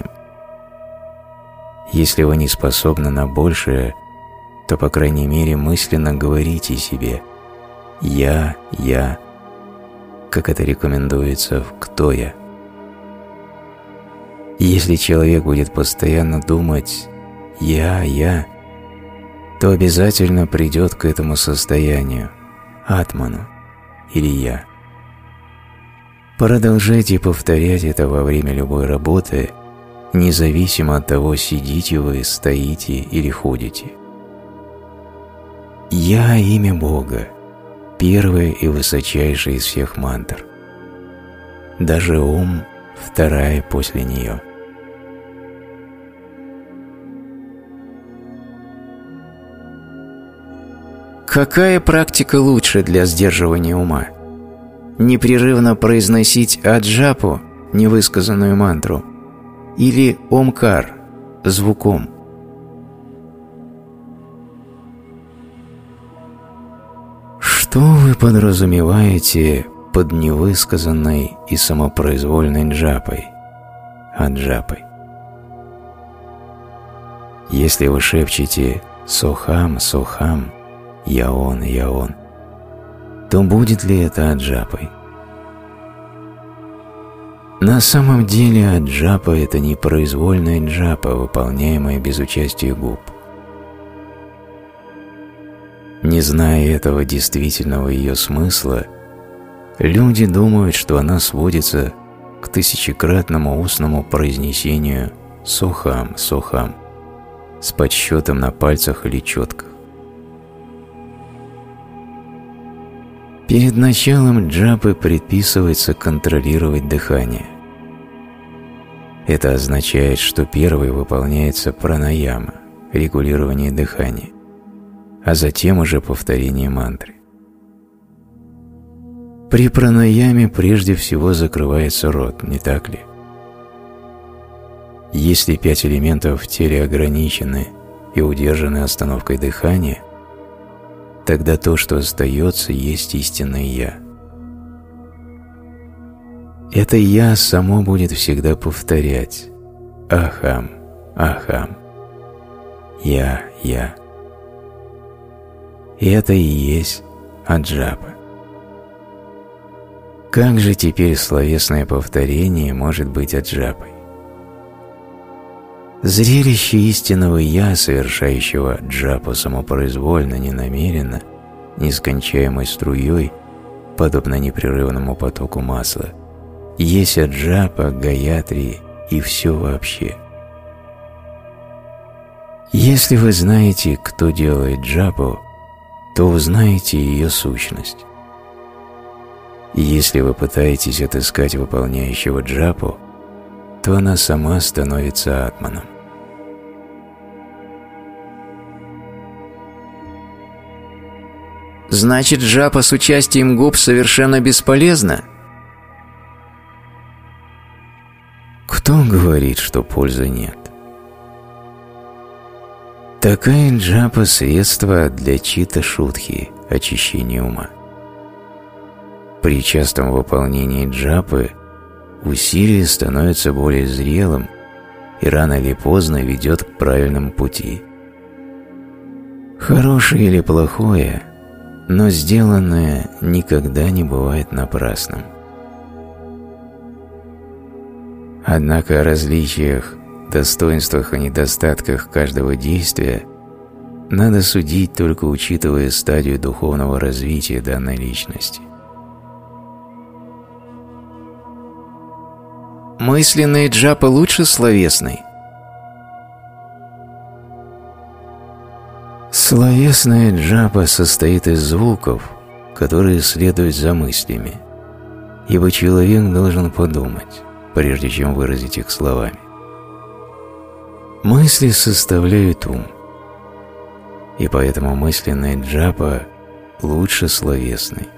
Если вы не способны на большее, то, по крайней мере, мысленно говорите себе «Я», как это рекомендуется в «Кто я?». Если человек будет постоянно думать «Я», то обязательно придет к этому состоянию, атману или «Я». Продолжайте повторять это во время любой работы, независимо от того, сидите вы, стоите или ходите. «Я» – имя Бога, первое и высочайшее из всех мантр. Даже «Ом» – вторая после нее. Какая практика лучше для сдерживания ума? Непрерывно произносить аджапу, невысказанную мантру, или омкар, звуком? Что вы подразумеваете под невысказанной и самопроизвольной джапой, аджапой? Если вы шепчете «сохам, сохам», «я он», то будет ли это аджапой? На самом деле аджапа – это непроизвольная джапа, выполняемая без участия губ. Не зная этого действительного ее смысла, люди думают, что она сводится к тысячекратному устному произнесению «сохам, сохам» с подсчетом на пальцах или четках. Перед началом джапы предписывается контролировать дыхание. Это означает, что первой выполняется пранаяма, регулирование дыхания, а затем уже повторение мантры. При пранаяме прежде всего закрывается рот, не так ли? Если 5 элементов в теле ограничены и удержаны остановкой дыхания, тогда то, что остается, есть истинное «Я». Это «Я» само будет всегда повторять «Ахам, Ахам, Я, Я». И это и есть аджапа. Как же теперь словесное повторение может быть аджапой? Зрелище истинного «Я», совершающего джапу самопроизвольно, ненамеренно, нескончаемой струей, подобно непрерывному потоку масла, есть аджапа, гаятри и все вообще. Если вы знаете, кто делает джапу, то узнаете ее сущность. И если вы пытаетесь отыскать выполняющего джапу, то она сама становится атманом. Значит, джапа с участием губ совершенно бесполезна? Кто говорит, что пользы нет? Такая джапа – средство для чита-шудхи, очищения ума. При частом выполнении джапы усилие становится более зрелым и рано или поздно ведет к правильному пути. Хорошее или плохое, но сделанное никогда не бывает напрасным. Однако о различиях, достоинствах и недостатках каждого действия надо судить, только учитывая стадию духовного развития данной личности. Мысленная джапа лучше словесной? Словесная джапа состоит из звуков, которые следуют за мыслями, ибо человек должен подумать, прежде чем выразить их словами. Мысли составляют ум, и поэтому мысленная джапа лучше словесной.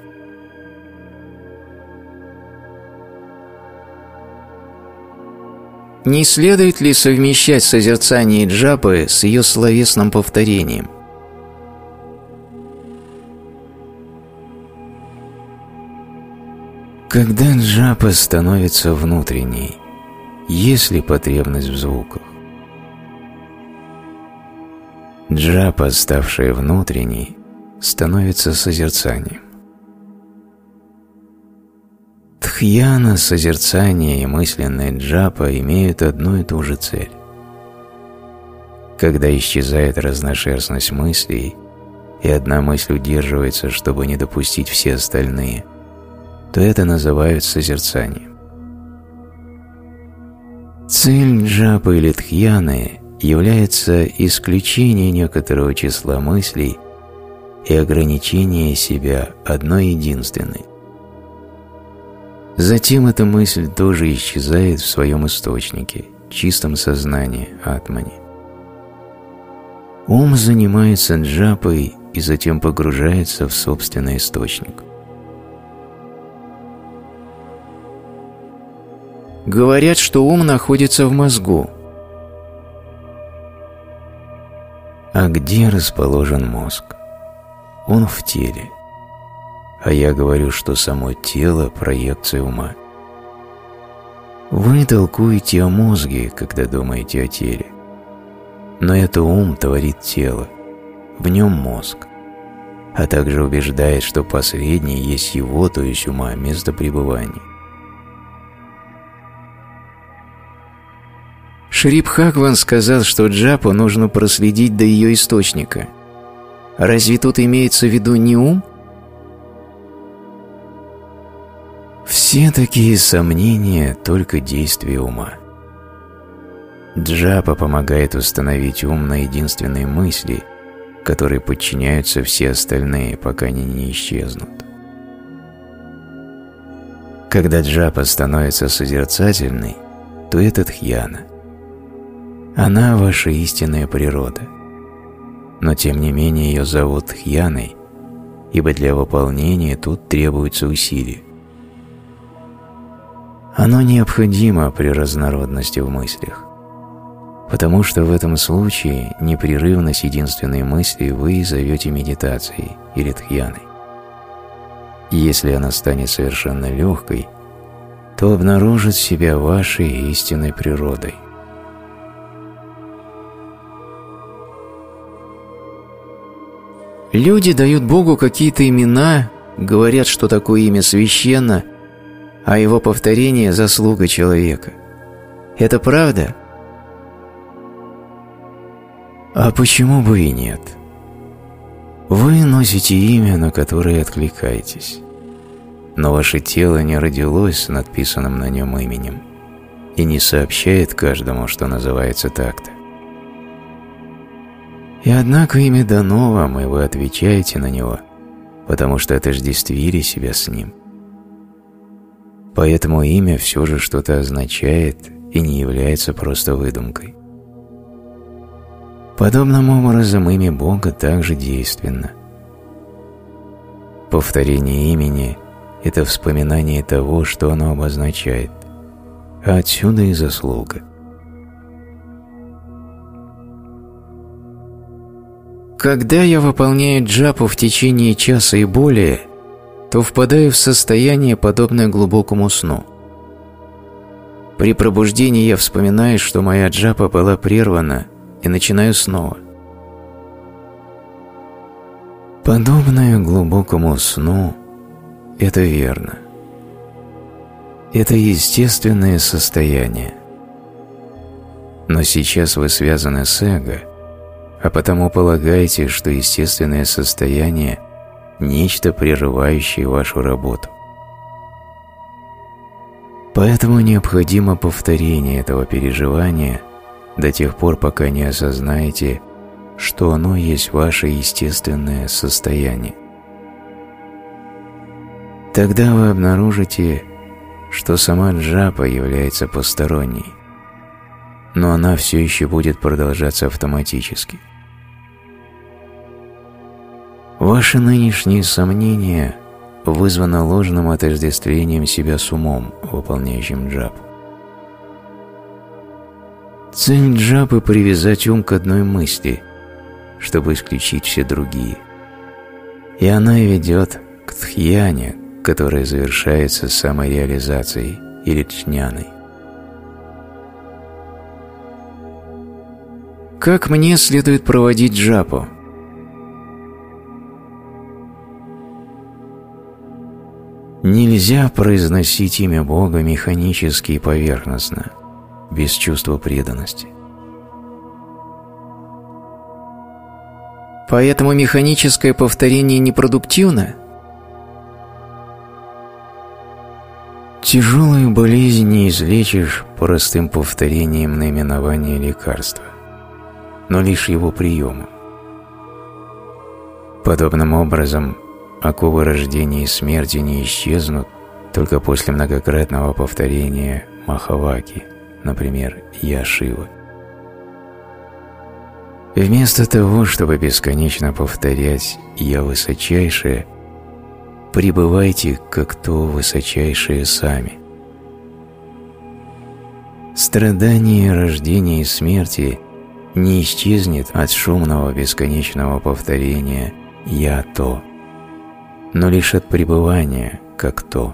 Не следует ли совмещать созерцание джапы с ее словесным повторением? Когда джапа становится внутренней, есть ли потребность в звуках? Джапа, ставшая внутренней, становится созерцанием. Тхьяна, созерцание и мысленная джапа имеют одну и ту же цель. Когда исчезает разношерстность мыслей, и одна мысль удерживается, чтобы не допустить все остальные, то это называют созерцанием. Цель джапы или тхьяны является исключение некоторого числа мыслей и ограничение себя одной единственной. Затем эта мысль тоже исчезает в своем источнике, чистом сознании, атмане. Ум занимается джапой и затем погружается в собственный источник. Говорят, что ум находится в мозгу. А где расположен мозг? Он в теле. А я говорю, что само тело – проекция ума. Вы толкуете о мозге, когда думаете о теле. Но это ум творит тело, в нем мозг, а также убеждает, что последний есть его, то есть ума, место пребывания. Шри Бхагаван сказал, что джапу нужно проследить до ее источника. Разве тут имеется в виду не ум? Все такие сомнения – только действие ума. Джапа помогает установить ум на единственной мысли, которой подчиняются все остальные, пока они не исчезнут. Когда джапа становится созерцательной, то это дхьяна. Она ваша истинная природа. Но тем не менее ее зовут дхьяной, ибо для выполнения тут требуются усилия. Оно необходимо при разнородности в мыслях, потому что в этом случае непрерывность единственной мысли вы зовете медитацией или дхьяной. И если она станет совершенно легкой, то обнаружит себя вашей истинной природой. Люди дают Богу какие-то имена, говорят, что такое имя священно, а его повторение – заслуга человека. Это правда? А почему бы и нет? Вы носите имя, на которое откликаетесь, но ваше тело не родилось с надписанным на нем именем и не сообщает каждому, что называется так-то. И однако имя дано вам, и вы отвечаете на него, потому что отождествили себя с ним. Поэтому имя все же что-то означает и не является просто выдумкой. Подобным образом имя Бога также действенно. Повторение имени – это вспоминание того, что оно обозначает, а отсюда и заслуга. Когда я выполняю джапу в течение часа и более, то впадаю в состояние, подобное глубокому сну. При пробуждении я вспоминаю, что моя джапа была прервана, и начинаю снова. Подобное глубокому сну – это верно. Это естественное состояние. Но сейчас вы связаны с эго, а потому полагаете, что естественное состояние – нечто, прерывающее вашу работу. Поэтому необходимо повторение этого переживания до тех пор, пока не осознаете, что оно есть ваше естественное состояние. Тогда вы обнаружите, что сама джапа является посторонней, но она все еще будет продолжаться автоматически. Ваши нынешние сомнения вызваны ложным отождествлением себя с умом, выполняющим джапу. Цель джапы – привязать ум к одной мысли, чтобы исключить все другие. И она ведет к дхьяне, которая завершается самореализацией или джняной. Как мне следует проводить джапу? Нельзя произносить имя Бога механически и поверхностно, без чувства преданности. Поэтому механическое повторение непродуктивно? Тяжелую болезнь не излечишь простым повторением наименования лекарства, но лишь его приемом. Подобным образом, оковы рождения и смерти не исчезнут только после многократного повторения Махаваки, например, «Я Шива». Вместо того, чтобы бесконечно повторять «Я высочайшее», пребывайте как то высочайшее сами. Страдание рождения и смерти не исчезнет от шумного бесконечного повторения «Я то», но лишь от пребывания как то.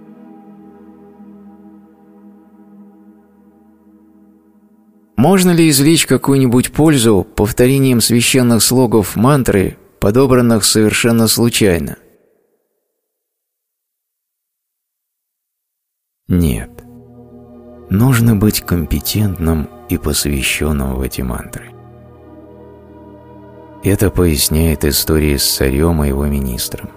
Можно ли извлечь какую-нибудь пользу повторением священных слогов мантры, подобранных совершенно случайно? Нет. Нужно быть компетентным и посвященным в эти мантры. Это поясняет история с царем и его министром.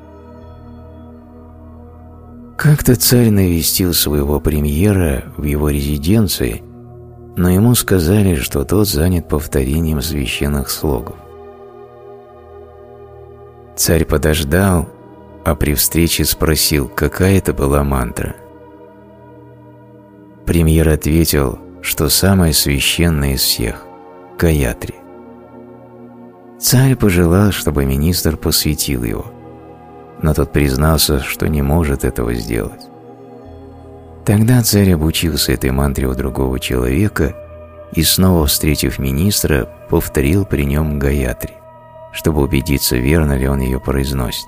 Как-то царь навестил своего премьера в его резиденции, но ему сказали, что тот занят повторением священных слогов. Царь подождал, а при встрече спросил, какая это была мантра. Премьер ответил, что самая священная из всех – Гаятри. Царь пожелал, чтобы министр посвятил его, но тот признался, что не может этого сделать. Тогда царь обучился этой мантре у другого человека и, снова встретив министра, повторил при нем Гаятри, чтобы убедиться, верно ли он ее произносит.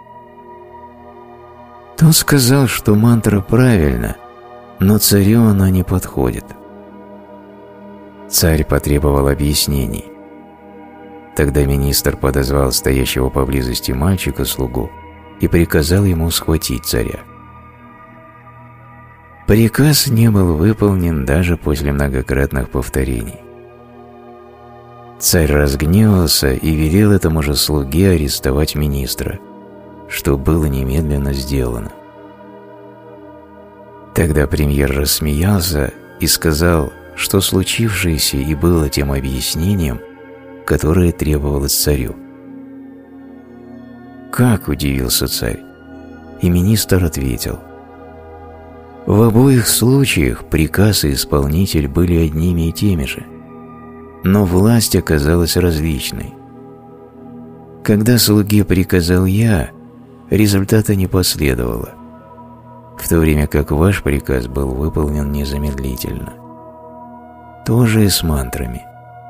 Тот сказал, что мантра правильна, но царю она не подходит. Царь потребовал объяснений. Тогда министр подозвал стоящего поблизости мальчика-слугу и приказал ему схватить царя. Приказ не был выполнен даже после многократных повторений. Царь разгневался и велел этому же слуге арестовать министра, что было немедленно сделано. Тогда премьер рассмеялся и сказал, что случившееся и было тем объяснением, которое требовалось царю. «Как?» – удивился царь, и министр ответил. В обоих случаях приказ и исполнитель были одними и теми же, но власть оказалась различной. Когда слуге приказал я, результата не последовало, в то время как ваш приказ был выполнен незамедлительно. То же и с мантрами.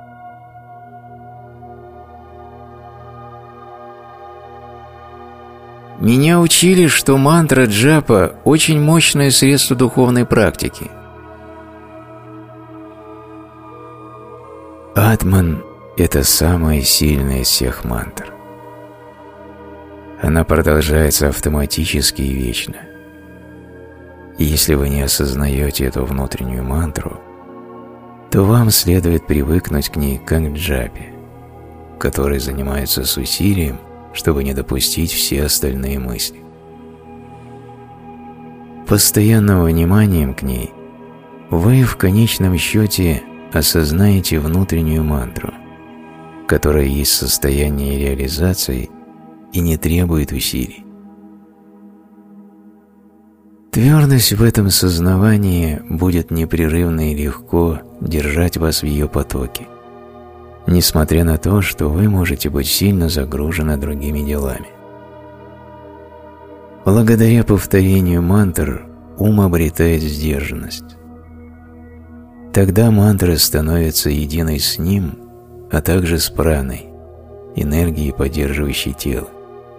Меня учили, что мантра джапа – очень мощное средство духовной практики. Атман – это самая сильная из всех мантр. Она продолжается автоматически и вечно. И если вы не осознаете эту внутреннюю мантру, то вам следует привыкнуть к ней как к джапе, который занимается с усилием, чтобы не допустить все остальные мысли. Постоянным вниманием к ней вы в конечном счете осознаете внутреннюю мантру, которая есть состояние реализации и не требует усилий. Твердость в этом сознавании будет непрерывно и легко держать вас в ее потоке, несмотря на то, что вы можете быть сильно загружены другими делами. Благодаря повторению мантр ум обретает сдержанность. Тогда мантры становятся единой с ним, а также с праной, энергией, поддерживающей тело.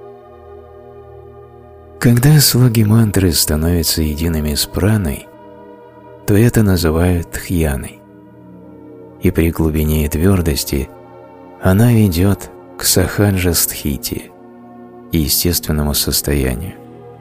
Когда слоги мантры становятся едиными с праной, то это называют тхьяной. И при глубине и твердости она ведет к сахаджа-стхити, естественному состоянию.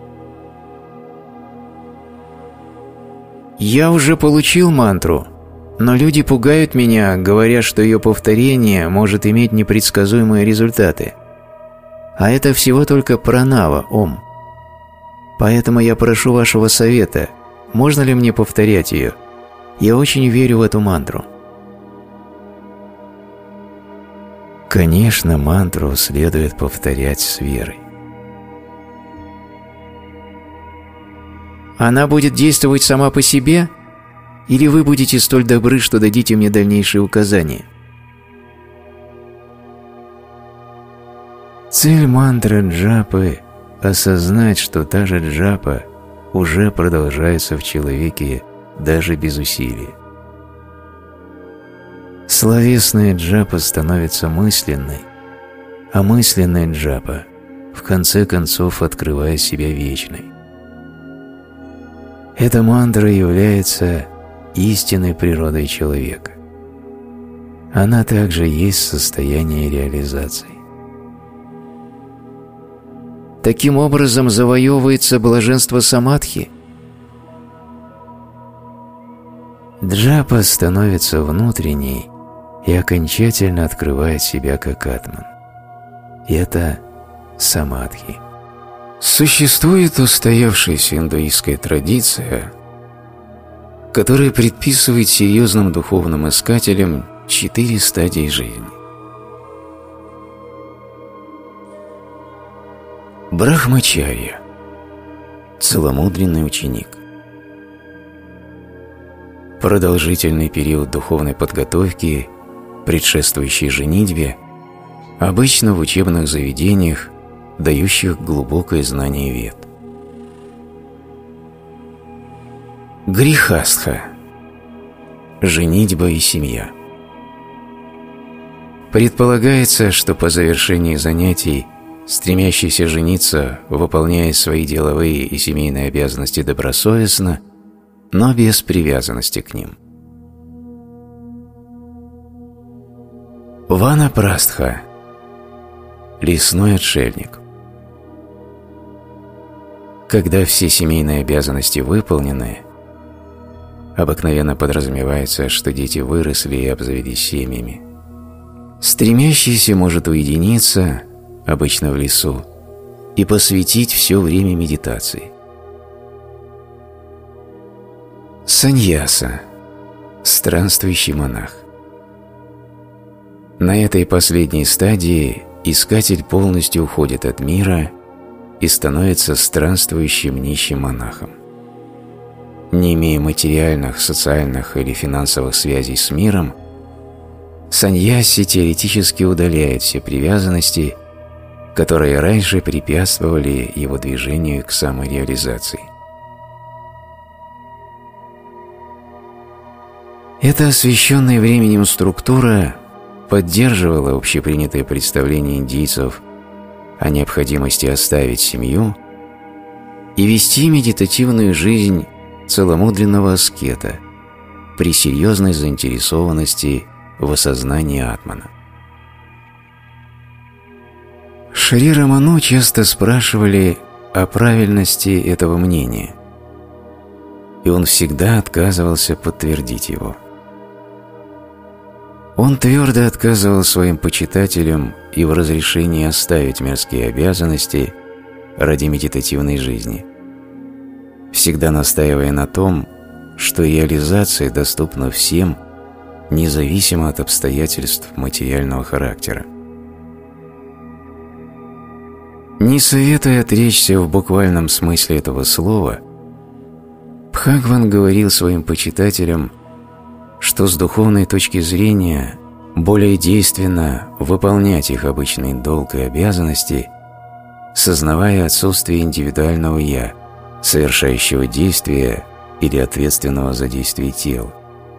Я уже получил мантру, но люди пугают меня, говоря, что ее повторение может иметь непредсказуемые результаты. А это всего только пранава, ом. Поэтому я прошу вашего совета, можно ли мне повторять ее? Я очень верю в эту мантру. Конечно, мантру следует повторять с верой. Она будет действовать сама по себе? Или вы будете столь добры, что дадите мне дальнейшие указания? Цель мантры джапы – осознать, что та же джапа уже продолжается в человеке даже без усилий. Словесная джапа становится мысленной, а мысленная джапа в конце концов открывает себя вечной. Эта мантра является истинной природой человека. Она также есть состояние реализации. Таким образом завоевывается блаженство самадхи? Джапа становится внутренней и окончательно открывает себя как атман. И это самадхи. Существует устоявшаяся индуистская традиция, которая предписывает серьезным духовным искателям 4 стадии жизни. Брахмачарья – целомудренный ученик. Продолжительный период духовной подготовки, предшествующий женитьбе, обычно в учебных заведениях, дающих глубокое знание вед. Грихастха – женитьба и семья. Предполагается, что по завершении занятий стремящийся жениться выполняет свои деловые и семейные обязанности добросовестно, но без привязанности к ним. Ванапрастха – лесной отшельник. Когда все семейные обязанности выполнены, обыкновенно подразумевается, что дети выросли и обзавелись семьями, стремящийся может уединиться, обычно в лесу, и посвятить все время медитации. Саньяса – странствующий монах. На этой последней стадии искатель полностью уходит от мира и становится странствующим нищим монахом. Не имея материальных, социальных или финансовых связей с миром, саньяси теоретически удаляет все привязанности, которые раньше препятствовали его движению к самореализации. Эта освященная временем структура поддерживала общепринятые представления индийцев о необходимости оставить семью и вести медитативную жизнь целомудренного аскета при серьезной заинтересованности в осознании атмана. Шри Раману часто спрашивали о правильности этого мнения, и он всегда отказывался подтвердить его. Он твердо отказывал своим почитателям и в разрешении оставить мирские обязанности ради медитативной жизни, всегда настаивая на том, что реализация доступна всем, независимо от обстоятельств материального характера. Не советуя отречься в буквальном смысле этого слова, Бхагаван говорил своим почитателям, что с духовной точки зрения более действенно выполнять их обычный долг и обязанности, сознавая отсутствие индивидуального «я», совершающего действия или ответственного за действие тела.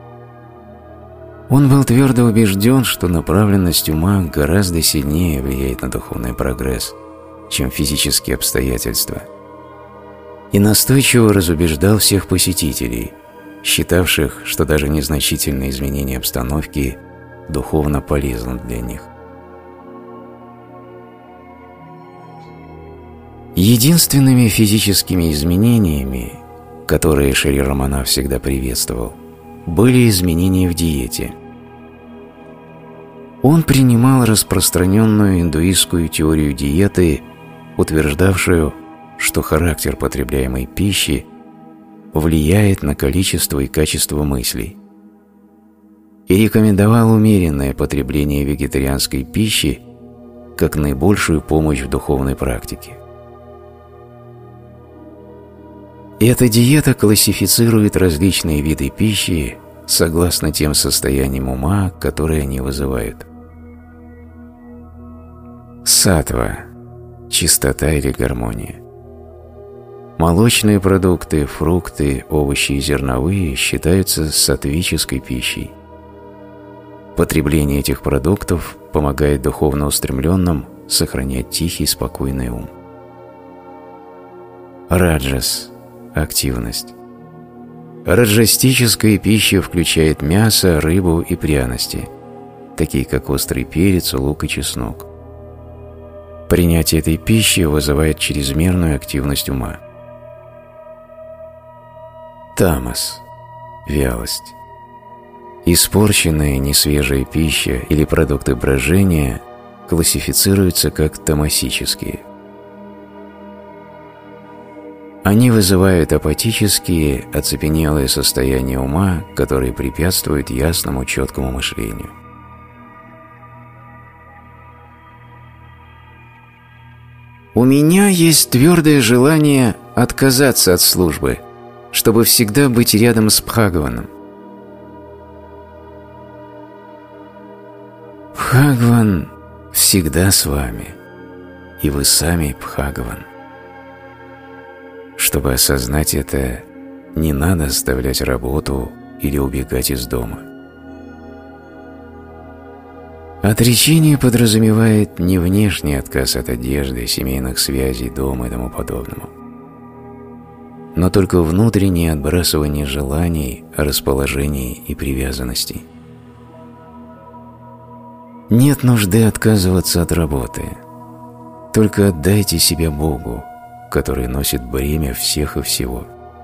Он был твердо убежден, что направленность ума гораздо сильнее влияет на духовный прогресс, чем физические обстоятельства, и настойчиво разубеждал всех посетителей, считавших, что даже незначительные изменения обстановки духовно полезны для них. Единственными физическими изменениями, которые Шри Рамана всегда приветствовал, были изменения в диете. Он принимал распространенную индуистскую теорию диеты, утверждавшую, что характер потребляемой пищи влияет на количество и качество мыслей. и рекомендовал умеренное потребление вегетарианской пищи как наибольшую помощь в духовной практике. Эта диета классифицирует различные виды пищи согласно тем состояниям ума, которые они вызывают. Саттва – чистота или гармония. Молочные продукты, фрукты, овощи и зерновые считаются саттвической пищей. Потребление этих продуктов помогает духовно устремленным сохранять тихий, спокойный ум. Раджас – активность. Раджастическая пища включает мясо, рыбу и пряности, такие как острый перец, лук и чеснок. Принятие этой пищи вызывает чрезмерную активность ума. Тамас – вялость. Испорченная, несвежая пища или продукты брожения классифицируются как тамасические. Они вызывают апатические, оцепенелые состояния ума, которые препятствуют ясному, четкому мышлению. У меня есть твердое желание отказаться от службы, чтобы всегда быть рядом с Бхагаваном. Бхагаван всегда с вами, и вы сами Бхагаван. Чтобы осознать это, не надо оставлять работу или убегать из дома. Отречение подразумевает не внешний отказ от одежды, семейных связей, дома и тому подобному, но только внутреннее отбрасывание желаний, расположений и привязанностей. Нет нужды отказываться от работы. Только отдайте себя Богу, который носит бремя всех и всего.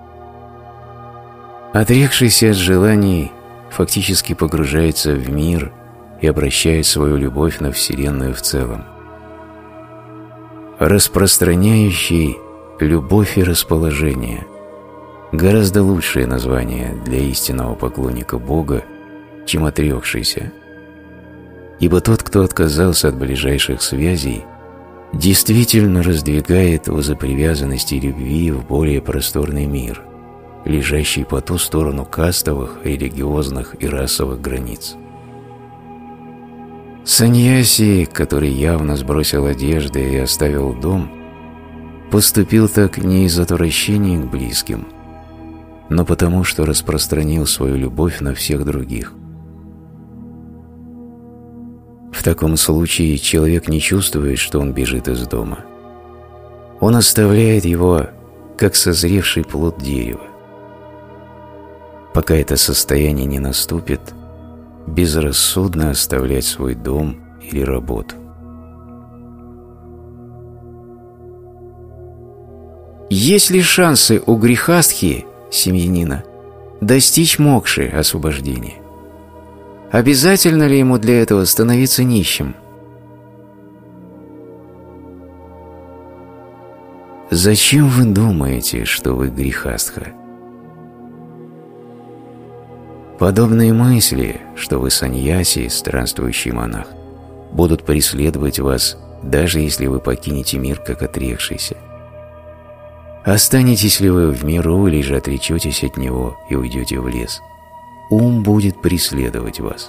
Отрекшийся от желаний фактически погружается в мир и обращает свою любовь на Вселенную в целом. Распространяющий любовь и расположение – гораздо лучшее название для истинного поклонника Бога, чем отрекшийся. Ибо тот, кто отказался от ближайших связей, действительно раздвигает узы привязанности и любви в более просторный мир, лежащий по ту сторону кастовых, религиозных и расовых границ. Саньяси, который явно сбросил одежды и оставил дом, поступил так не из отвращения к близким, но потому, что распространил свою любовь на всех других. В таком случае человек не чувствует, что он бежит из дома. Он оставляет его, как созревший плод дерева. Пока это состояние не наступит, безрассудно оставлять свой дом или работу. Есть ли шансы у грехастхи, семьянина, достичь мокши, освобождения? Обязательно ли ему для этого становиться нищим? Зачем вы думаете, что вы грехастха? Подобные мысли, что вы саньяси, странствующий монах, будут преследовать вас, даже если вы покинете мир как отрекшийся. Останетесь ли вы в миру, или же отречетесь от него и уйдете в лес, ум будет преследовать вас.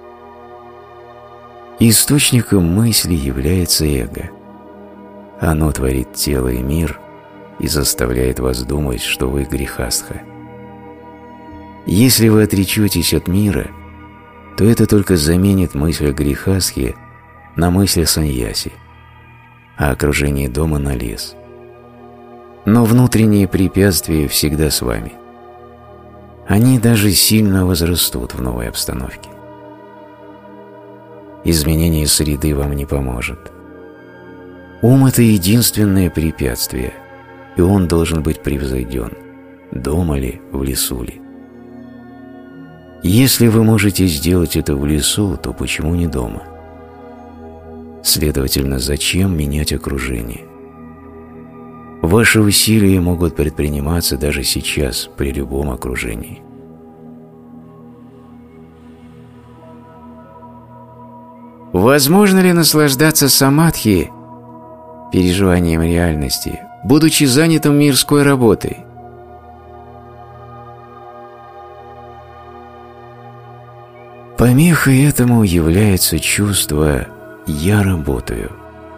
Источником мысли является эго. Оно творит тело и мир и заставляет вас думать, что вы грехастха. Если вы отречетесь от мира, то это только заменит мысль о грехастхе на мысль о саньяси, а окружение дома на лес. Но внутренние препятствия всегда с вами. Они даже сильно возрастут в новой обстановке. Изменение среды вам не поможет. Ум – это единственное препятствие, и он должен быть превзойден, дома ли, в лесу ли. Если вы можете сделать это в лесу, то почему не дома? Следовательно, зачем менять окружение? Ваши усилия могут предприниматься даже сейчас, при любом окружении. Возможно ли наслаждаться самадхи, переживанием реальности, будучи занятым мирской работой? Помехой этому является чувство «я работаю».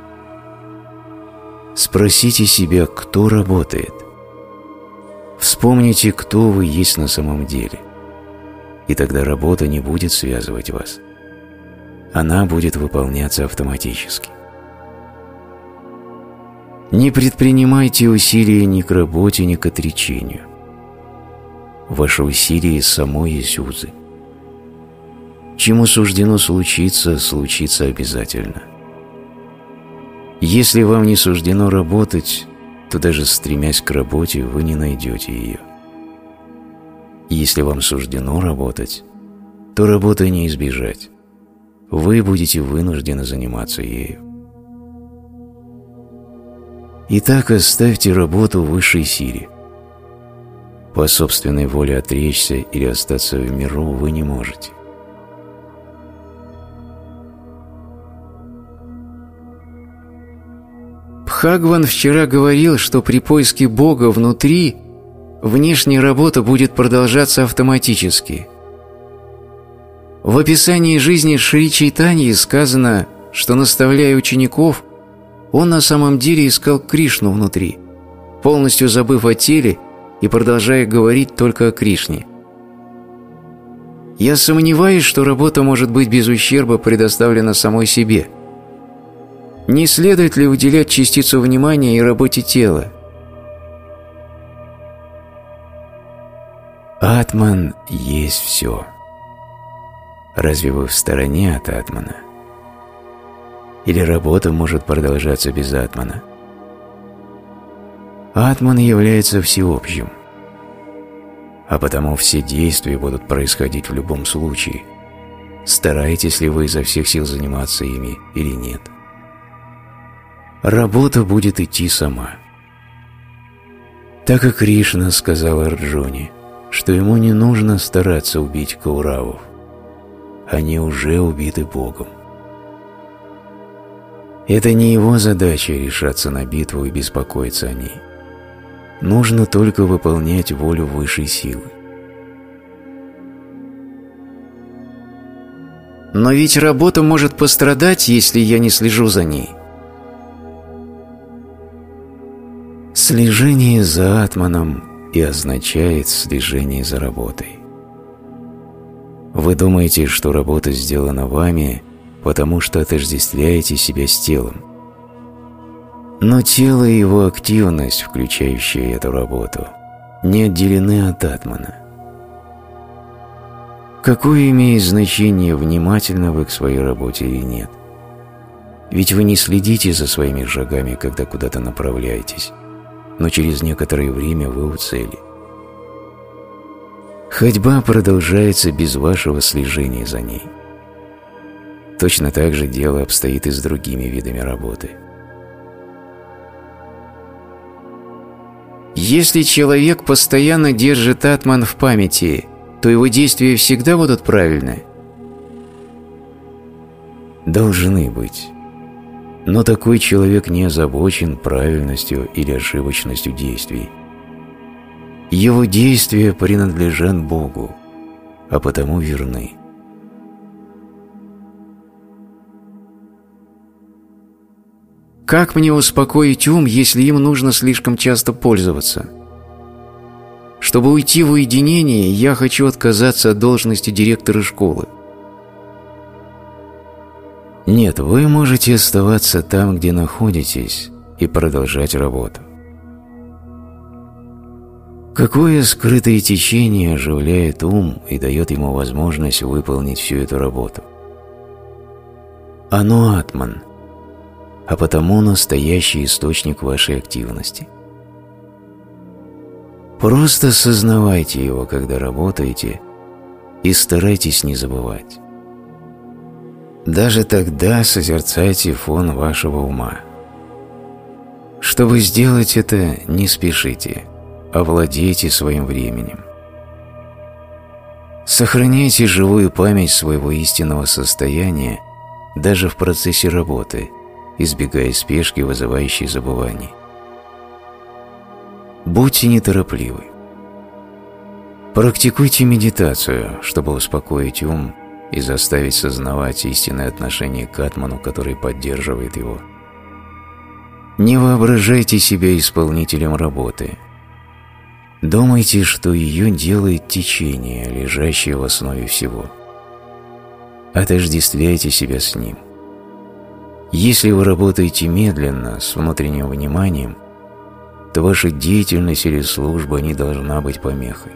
Спросите себя, кто работает. Вспомните, кто вы есть на самом деле. И тогда работа не будет связывать вас. Она будет выполняться автоматически. Не предпринимайте усилия ни к работе, ни к отречению. Ваше усилие само есть узы. Чему суждено случиться, случится обязательно. Если вам не суждено работать, то даже стремясь к работе, вы не найдете ее. Если вам суждено работать, то работы не избежать. Вы будете вынуждены заниматься ею. Итак, оставьте работу высшей силе. По собственной воле отречься или остаться в миру вы не можете. Бхагаван вчера говорил, что при поиске Бога внутри внешняя работа будет продолжаться автоматически. В описании жизни Шри Чайтаньи сказано, что, наставляя учеников, он на самом деле искал Кришну внутри, полностью забыв о теле и продолжая говорить только о Кришне. Я сомневаюсь, что работа может быть без ущерба предоставлена самой себе. Не следует ли уделять частицу внимания и работе тела? Атман есть все. Разве вы в стороне от Атмана? Или работа может продолжаться без Атмана? Атман является всеобщим, а потому все действия будут происходить в любом случае, стараетесь ли вы изо всех сил заниматься ими или нет. Работа будет идти сама. Так как Кришна сказал Арджуне, что ему не нужно стараться убить Кауравов, они уже убиты Богом. Это не его задача решаться на битву и беспокоиться о ней. Нужно только выполнять волю высшей силы. Но ведь работа может пострадать, если я не слежу за ней. Слежение за Атманом и означает слежение за работой. Вы думаете, что работа сделана вами, потому что отождествляете себя с телом. Но тело и его активность, включающая эту работу, не отделены от Атмана. Какое имеет значение, внимательно вы к своей работе или нет? Ведь вы не следите за своими шагами, когда куда-то направляетесь, но через некоторое время вы у цели. Ходьба продолжается без вашего слежения за ней. Точно так же дело обстоит и с другими видами работы. Если человек постоянно держит Атман в памяти, то его действия всегда будут правильны? Должны быть. Но такой человек не озабочен правильностью или ошибочностью действий. Его действия принадлежат Богу, а потому верны. Как мне успокоить ум, если им нужно слишком часто пользоваться? Чтобы уйти в уединение, я хочу отказаться от должности директора школы. Нет, вы можете оставаться там, где находитесь, и продолжать работу. Какое скрытое течение оживляет ум и дает ему возможность выполнить всю эту работу? Оно Атман, а потому настоящий источник вашей активности. Просто сознавайте его, когда работаете, и старайтесь не забывать. Даже тогда созерцайте фон вашего ума. Чтобы сделать это, не спешите, овладейте своим временем. Сохраняйте живую память своего истинного состояния даже в процессе работы, избегая спешки, вызывающей забывание. Будьте неторопливы. Практикуйте медитацию, чтобы успокоить ум и заставить сознавать истинное отношение к атману, который поддерживает его. Не воображайте себя исполнителем работы. Думайте, что ее делает течение, лежащее в основе всего. Отождествляйте себя с ним. Если вы работаете медленно, с внутренним вниманием, то ваша деятельность или служба не должна быть помехой.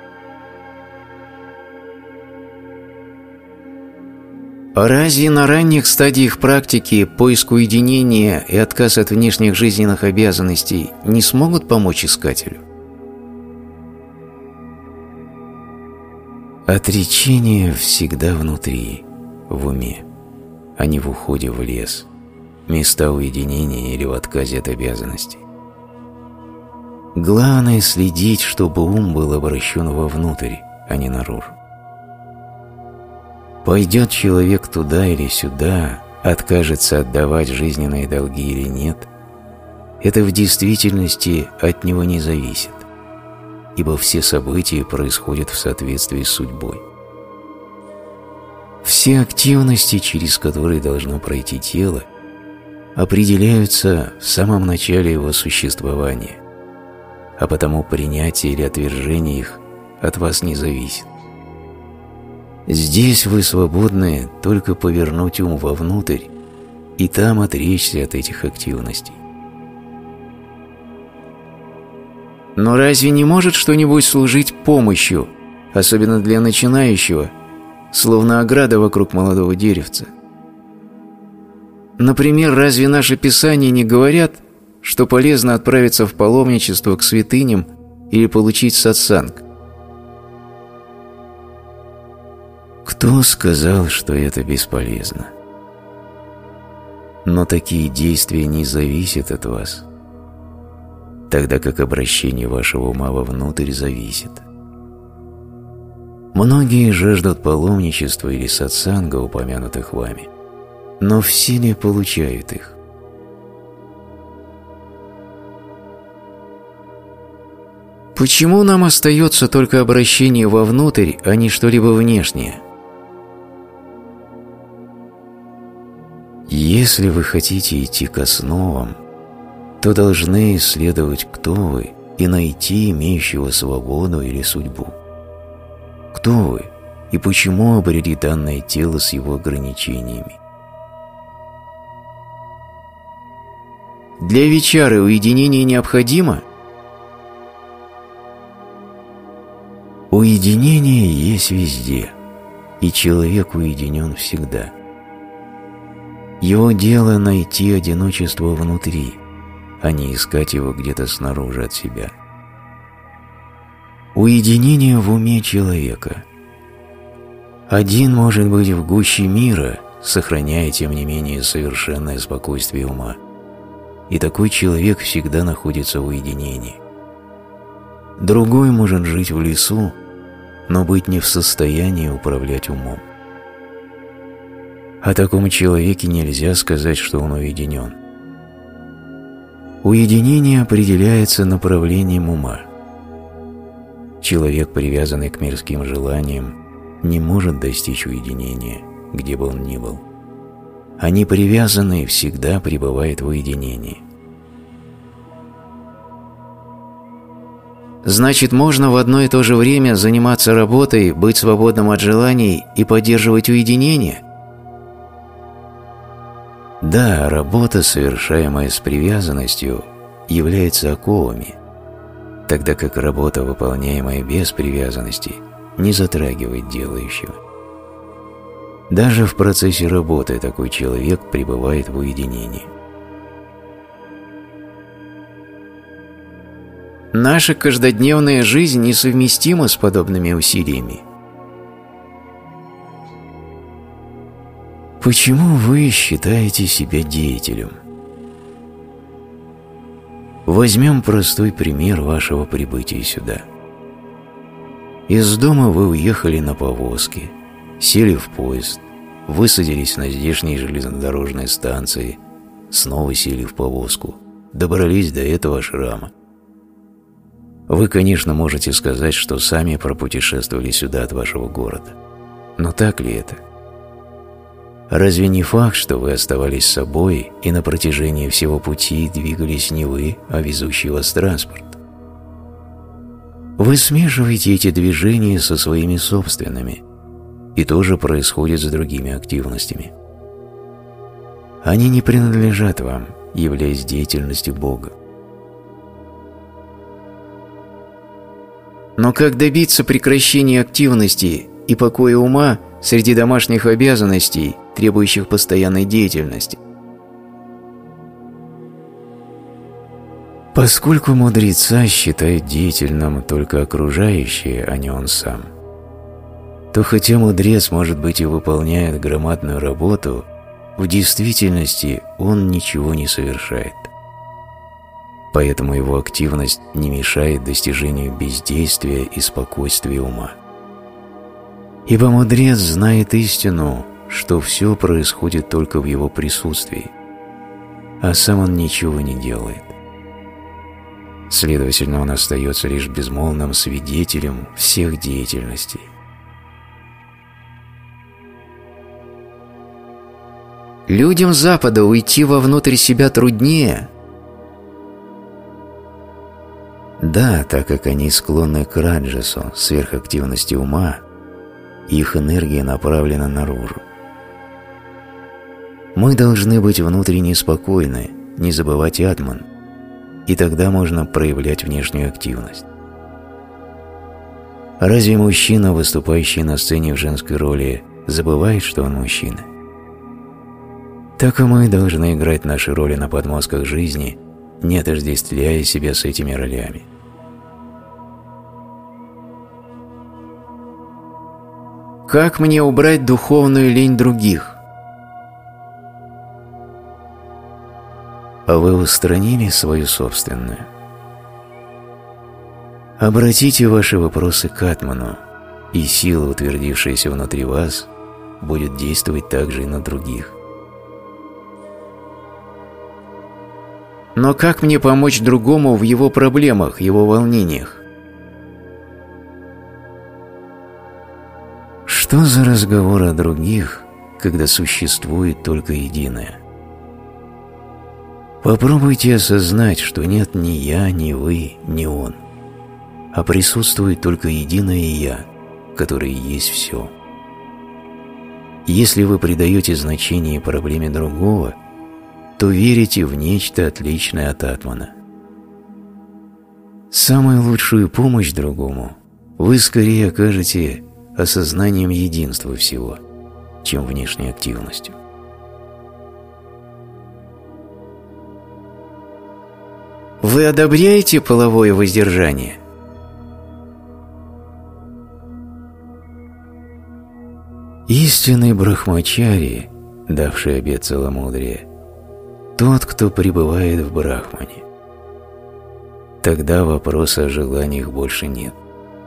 А разве на ранних стадиях практики поиск уединения и отказ от внешних жизненных обязанностей не смогут помочь искателю? Отречение всегда внутри, в уме, а не в уходе в лес, места уединения или в отказе от обязанностей. Главное следить, чтобы ум был обращен вовнутрь, а не наружу. Пойдет человек туда или сюда, откажется отдавать жизненные долги или нет, это в действительности от него не зависит, ибо все события происходят в соответствии с судьбой. Все активности, через которые должно пройти тело, определяются в самом начале его существования, а потому принятие или отвержение их от вас не зависит. Здесь вы свободны только повернуть ум вовнутрь и там отречься от этих активностей. Но разве не может что-нибудь служить помощью, особенно для начинающего, словно ограда вокруг молодого деревца? Например, разве наши писания не говорят, что полезно отправиться в паломничество к святыням или получить сатсанг? Кто сказал, что это бесполезно? Но такие действия не зависят от вас, тогда как обращение вашего ума вовнутрь зависит. Многие жаждут паломничества или сатсанга, упомянутых вами, но все ли получают их? Почему нам остается только обращение вовнутрь, а не что-либо внешнее? Если вы хотите идти к основам, то должны исследовать, кто вы, и найти имеющего свободу или судьбу. Кто вы и почему обрели данное тело с его ограничениями? Для вичары уединение необходимо? Уединение есть везде, и человек уединен всегда. Его дело найти одиночество внутри, а не искать его где-то снаружи от себя. Уединение в уме человека. Один может быть в гуще мира, сохраняя тем не менее совершенное спокойствие ума, и такой человек всегда находится в уединении. Другой может жить в лесу, но быть не в состоянии управлять умом. О таком человеке нельзя сказать, что он уединен. Уединение определяется направлением ума. Человек, привязанный к мирским желаниям, не может достичь уединения, где бы он ни был. А непривязанный всегда пребывает в уединении. Значит, можно в одно и то же время заниматься работой, быть свободным от желаний и поддерживать уединение? Да, работа, совершаемая с привязанностью, является оковами, тогда как работа, выполняемая без привязанности, не затрагивает делающего. Даже в процессе работы такой человек пребывает в уединении. Наша каждодневная жизнь несовместима с подобными усилиями. Почему вы считаете себя деятелем? Возьмем простой пример вашего прибытия сюда. Из дома вы уехали на повозке, сели в поезд, высадились на здешней железнодорожной станции, снова сели в повозку, добрались до этого ашрама. Вы, конечно, можете сказать, что сами пропутешествовали сюда от вашего города. Но так ли это? Разве не факт, что вы оставались собой и на протяжении всего пути двигались не вы, а везущий вас транспорт? Вы смешиваете эти движения со своими собственными, и то же происходит с другими активностями. Они не принадлежат вам, являясь деятельностью Бога. Но как добиться прекращения активности и покоя ума среди домашних обязанностей, требующих постоянной деятельности? Поскольку мудреца считают деятельным только окружающие, а не он сам, то хотя мудрец, может быть, и выполняет громадную работу, в действительности он ничего не совершает. Поэтому его активность не мешает достижению бездействия и спокойствия ума. Ибо мудрец знает истину, что все происходит только в его присутствии, а сам он ничего не делает. Следовательно, он остается лишь безмолвным свидетелем всех деятельностей. Людям Запада уйти вовнутрь себя труднее. Да, так как они склонны к раджасу, сверхактивности ума, их энергия направлена наружу. Мы должны быть внутренне спокойны, не забывать атман, и тогда можно проявлять внешнюю активность. Разве мужчина, выступающий на сцене в женской роли, забывает, что он мужчина? Так и мы должны играть наши роли на подмостках жизни, не отождествляя себя с этими ролями. Как мне убрать духовную лень других? А вы устранили свою собственную? Обратите ваши вопросы к атману, и сила, утвердившаяся внутри вас, будет действовать также и на других. Но как мне помочь другому в его проблемах, его волнениях? Что за разговор о других, когда существует только единое? Попробуйте осознать, что нет ни я, ни вы, ни он, а присутствует только единое «я», которое есть все. Если вы придаете значение проблеме другого, то верите в нечто отличное от атмана. Самую лучшую помощь другому вы скорее окажете осознанием единства всего, чем внешней активностью. Вы одобряете половое воздержание? Истинный брахмачари, давший обет целомудрия, тот, кто пребывает в брахмане. Тогда вопроса о желаниях больше нет.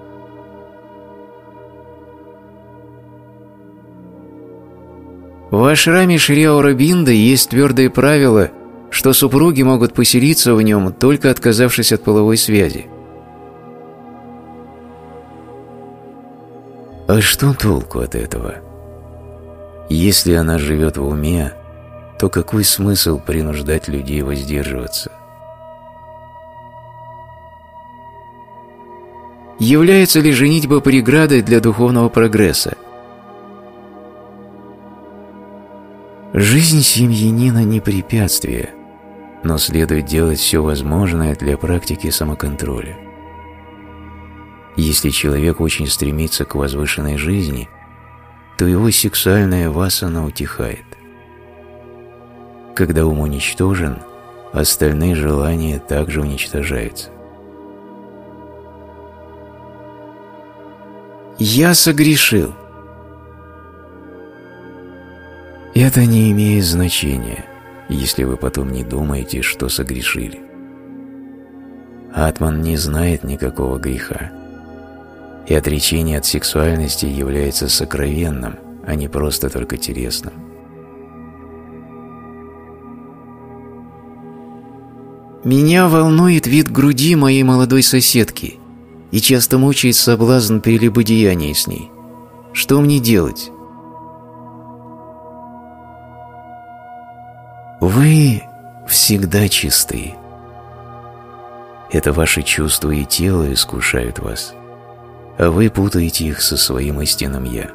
В ашраме Шри Аурабинда есть твердое правило, что супруги могут поселиться в нем, только отказавшись от половой связи. А что толку от этого? Если она живет в уме, то какой смысл принуждать людей воздерживаться? Является ли женитьба преградой для духовного прогресса? Жизнь семьянина не препятствие, но следует делать все возможное для практики самоконтроля. Если человек очень стремится к возвышенной жизни, то его сексуальная васана утихает. Когда ум уничтожен, остальные желания также уничтожаются. Я согрешил. Это не имеет значения, если вы потом не думаете, что согрешили. Атман не знает никакого греха, и отречение от сексуальности является сокровенным, а не просто только телесным. Меня волнует вид груди моей молодой соседки и часто мучает соблазн прелюбодеяния с ней. Что мне делать? Вы всегда чисты. Это ваши чувства и тело искушают вас, а вы путаете их со своим истинным «я».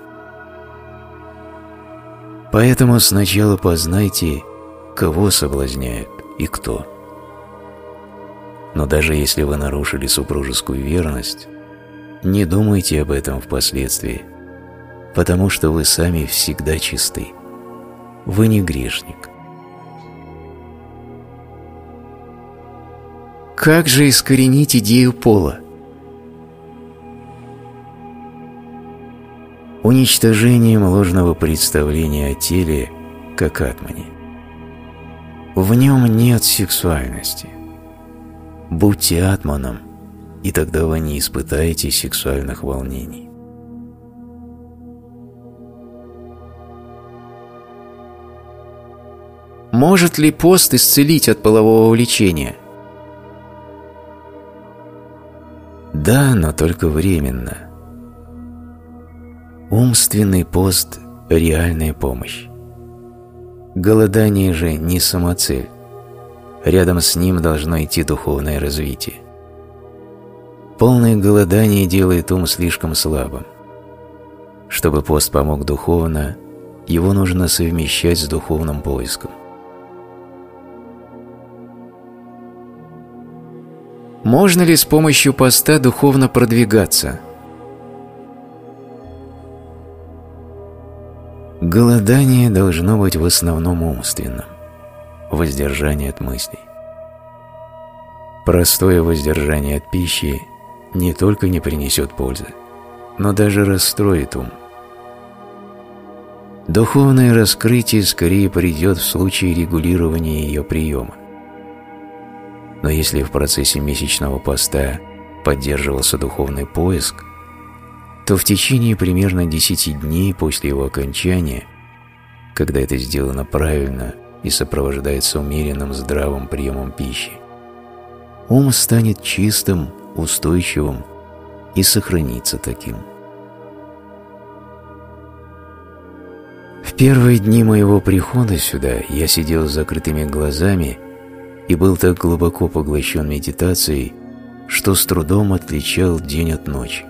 Поэтому сначала познайте, кого соблазняют и кто. Но даже если вы нарушили супружескую верность, не думайте об этом впоследствии, потому что вы сами всегда чисты. Вы не грешник. Как же искоренить идею пола? Уничтожением ложного представления о теле как атмане. В нем нет сексуальности. Будьте атманом, и тогда вы не испытаете сексуальных волнений. Может ли пост исцелить от полового влечения? Да, но только временно. Умственный пост – реальная помощь. Голодание же не самоцель. Рядом с ним должно идти духовное развитие. Полное голодание делает ум слишком слабым. Чтобы пост помог духовно, его нужно совмещать с духовным поиском. Можно ли с помощью поста духовно продвигаться? Голодание должно быть в основном умственным. Воздержание от мыслей. Простое воздержание от пищи не только не принесет пользы, но даже расстроит ум. Духовное раскрытие скорее придет в случае регулирования ее приема. Но если в процессе месячного поста поддерживался духовный поиск, то в течение примерно 10 дней после его окончания, когда это сделано правильно и сопровождается умеренным здравым приемом пищи, ум станет чистым, устойчивым и сохранится таким. В первые дни моего прихода сюда я сидел с закрытыми глазами и был так глубоко поглощен медитацией, что с трудом отличал день от ночи.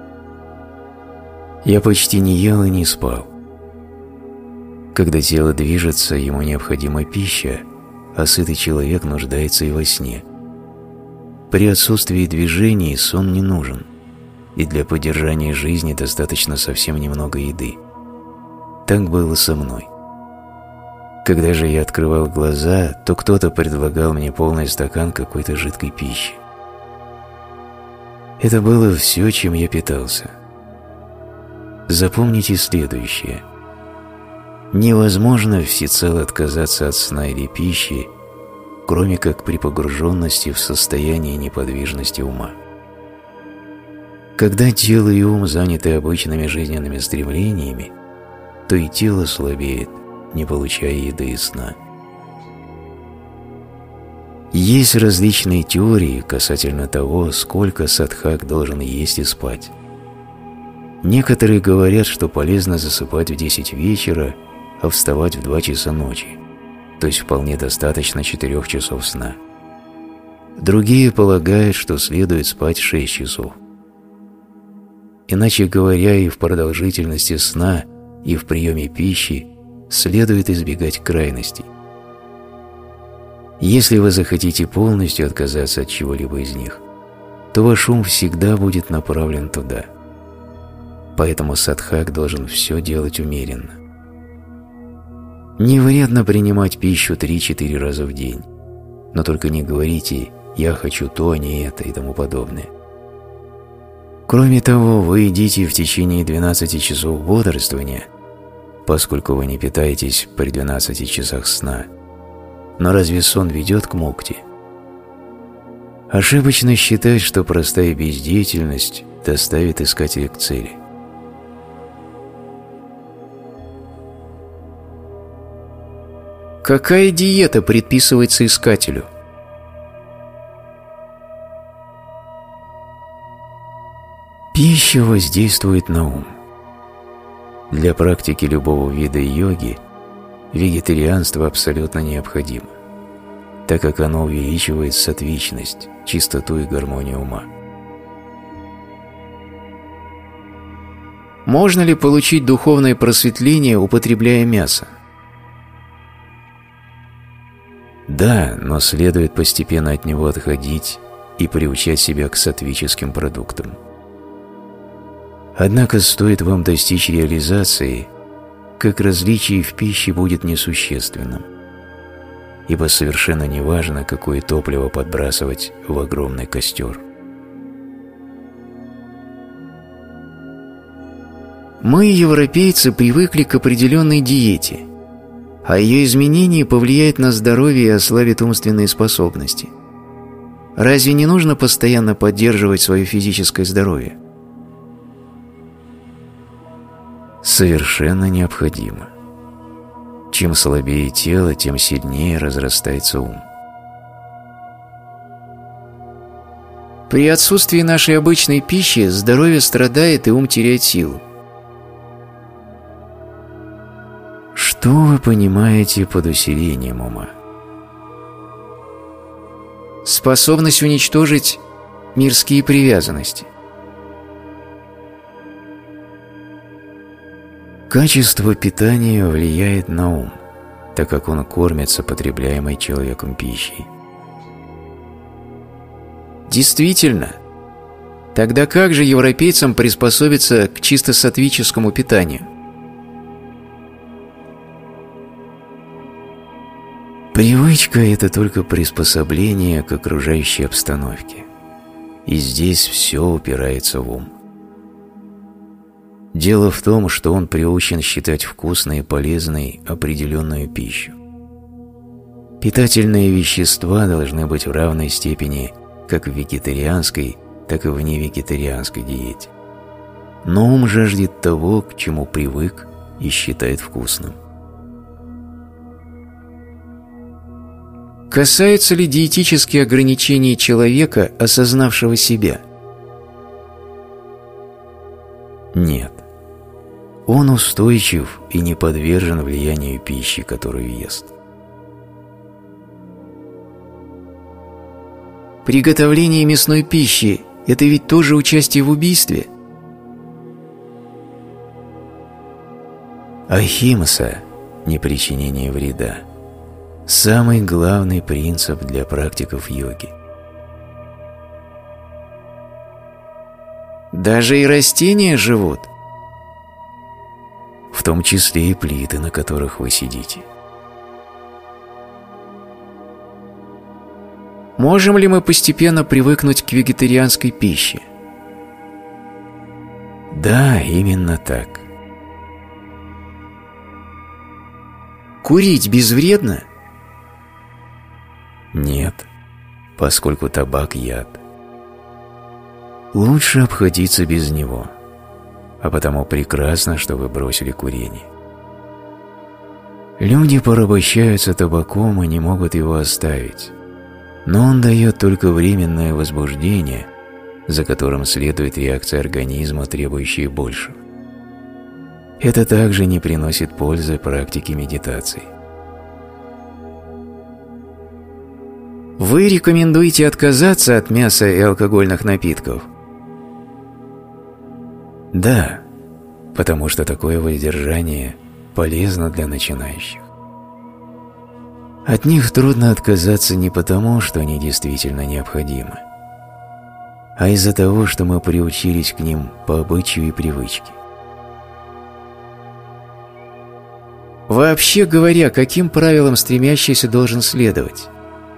Я почти не ел и не спал. Когда тело движется, ему необходима пища, а сытый человек нуждается и во сне. При отсутствии движений сон не нужен, и для поддержания жизни достаточно совсем немного еды. Так было со мной. Когда же я открывал глаза, то кто-то предлагал мне полный стакан какой-то жидкой пищи. Это было все, чем я питался. Запомните следующее. Невозможно всецело отказаться от сна или пищи, кроме как при погруженности в состояние неподвижности ума. Когда тело и ум заняты обычными жизненными стремлениями, то и тело слабеет, не получая еды и сна. Есть различные теории касательно того, сколько садхак должен есть и спать. Некоторые говорят, что полезно засыпать в 10 вечера, а вставать в 2 часа ночи, то есть вполне достаточно 4 часов сна. Другие полагают, что следует спать 6 часов. Иначе говоря, и в продолжительности сна, и в приеме пищи следует избегать крайностей. Если вы захотите полностью отказаться от чего-либо из них, то ваш ум всегда будет направлен туда. Поэтому садхак должен все делать умеренно. Не вредно принимать пищу 3-4 раза в день, но только не говорите «я хочу то, а не это» и тому подобное. Кроме того, вы едите в течение 12 часов бодрствования, поскольку вы не питаетесь при 12 часах сна. Но разве сон ведет к мукти? Ошибочно считать, что простая бездеятельность доставит искателя к цели. Какая диета предписывается искателю? Пища воздействует на ум. Для практики любого вида йоги вегетарианство абсолютно необходимо, так как оно увеличивает саттвичность, чистоту и гармонию ума. Можно ли получить духовное просветление, употребляя мясо? Да, но следует постепенно от него отходить и приучать себя к саттвическим продуктам. Однако стоит вам достичь реализации, как различие в пище будет несущественным, ибо совершенно неважно, какое топливо подбрасывать в огромный костер. Мы, европейцы, привыкли к определенной диете, а ее изменение повлияет на здоровье и ослабит умственные способности. Разве не нужно постоянно поддерживать свое физическое здоровье? Совершенно необходимо. Чем слабее тело, тем сильнее разрастается ум. При отсутствии нашей обычной пищи здоровье страдает и ум теряет силу. Что вы понимаете под усилением ума? Способность уничтожить мирские привязанности. Качество питания влияет на ум, так как он кормится потребляемой человеком пищей. Действительно. Тогда как же европейцам приспособиться к чисто саттвическому питанию? Привычка – это только приспособление к окружающей обстановке. И здесь все упирается в ум. Дело в том, что он приучен считать вкусной и полезной определенную пищу. Питательные вещества должны быть в равной степени как в вегетарианской, так и в невегетарианской диете. Но ум жаждет того, к чему привык и считает вкусным. Касаются ли диетические ограничения человека, осознавшего себя? Нет. Он устойчив и не подвержен влиянию пищи, которую ест. Приготовление мясной пищи – это ведь тоже участие в убийстве? Ахимса – непричинение вреда. Самый главный принцип для практиков йоги. Даже и растения живут? В том числе и плиты, на которых вы сидите. Можем ли мы постепенно привыкнуть к вегетарианской пище? Да, именно так. Курить безвредно? Нет, поскольку табак – яд. Лучше обходиться без него, а потому прекрасно, что вы бросили курение. Люди порабощаются табаком и не могут его оставить, но он дает только временное возбуждение, за которым следует реакция организма, требующая большего. Это также не приносит пользы практике медитации. Вы рекомендуете отказаться от мяса и алкогольных напитков? Да, потому что такое воздержание полезно для начинающих. От них трудно отказаться не потому, что они действительно необходимы, а из-за того, что мы приучились к ним по обычаю и привычке. Вообще говоря, каким правилам стремящийся должен следовать?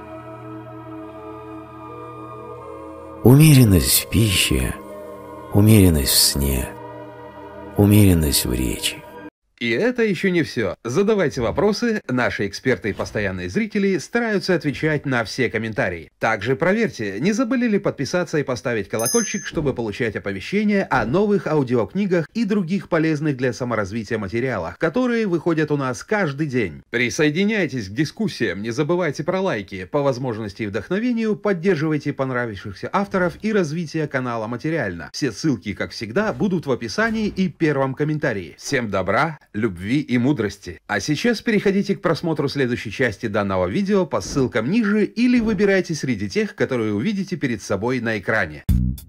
Умеренность в пище, умеренность в сне, умеренность в речи. И это еще не все. Задавайте вопросы, наши эксперты и постоянные зрители стараются отвечать на все комментарии. Также проверьте, не забыли ли подписаться и поставить колокольчик, чтобы получать оповещения о новых аудиокнигах и других полезных для саморазвития материалах, которые выходят у нас каждый день. Присоединяйтесь к дискуссиям, не забывайте про лайки, по возможности и вдохновению поддерживайте понравившихся авторов и развитие канала материально. Все ссылки, как всегда, будут в описании и первом комментарии. Всем добра, любви и мудрости. А сейчас переходите к просмотру следующей части данного видео по ссылкам ниже или выбирайте среди тех, которые увидите перед собой на экране.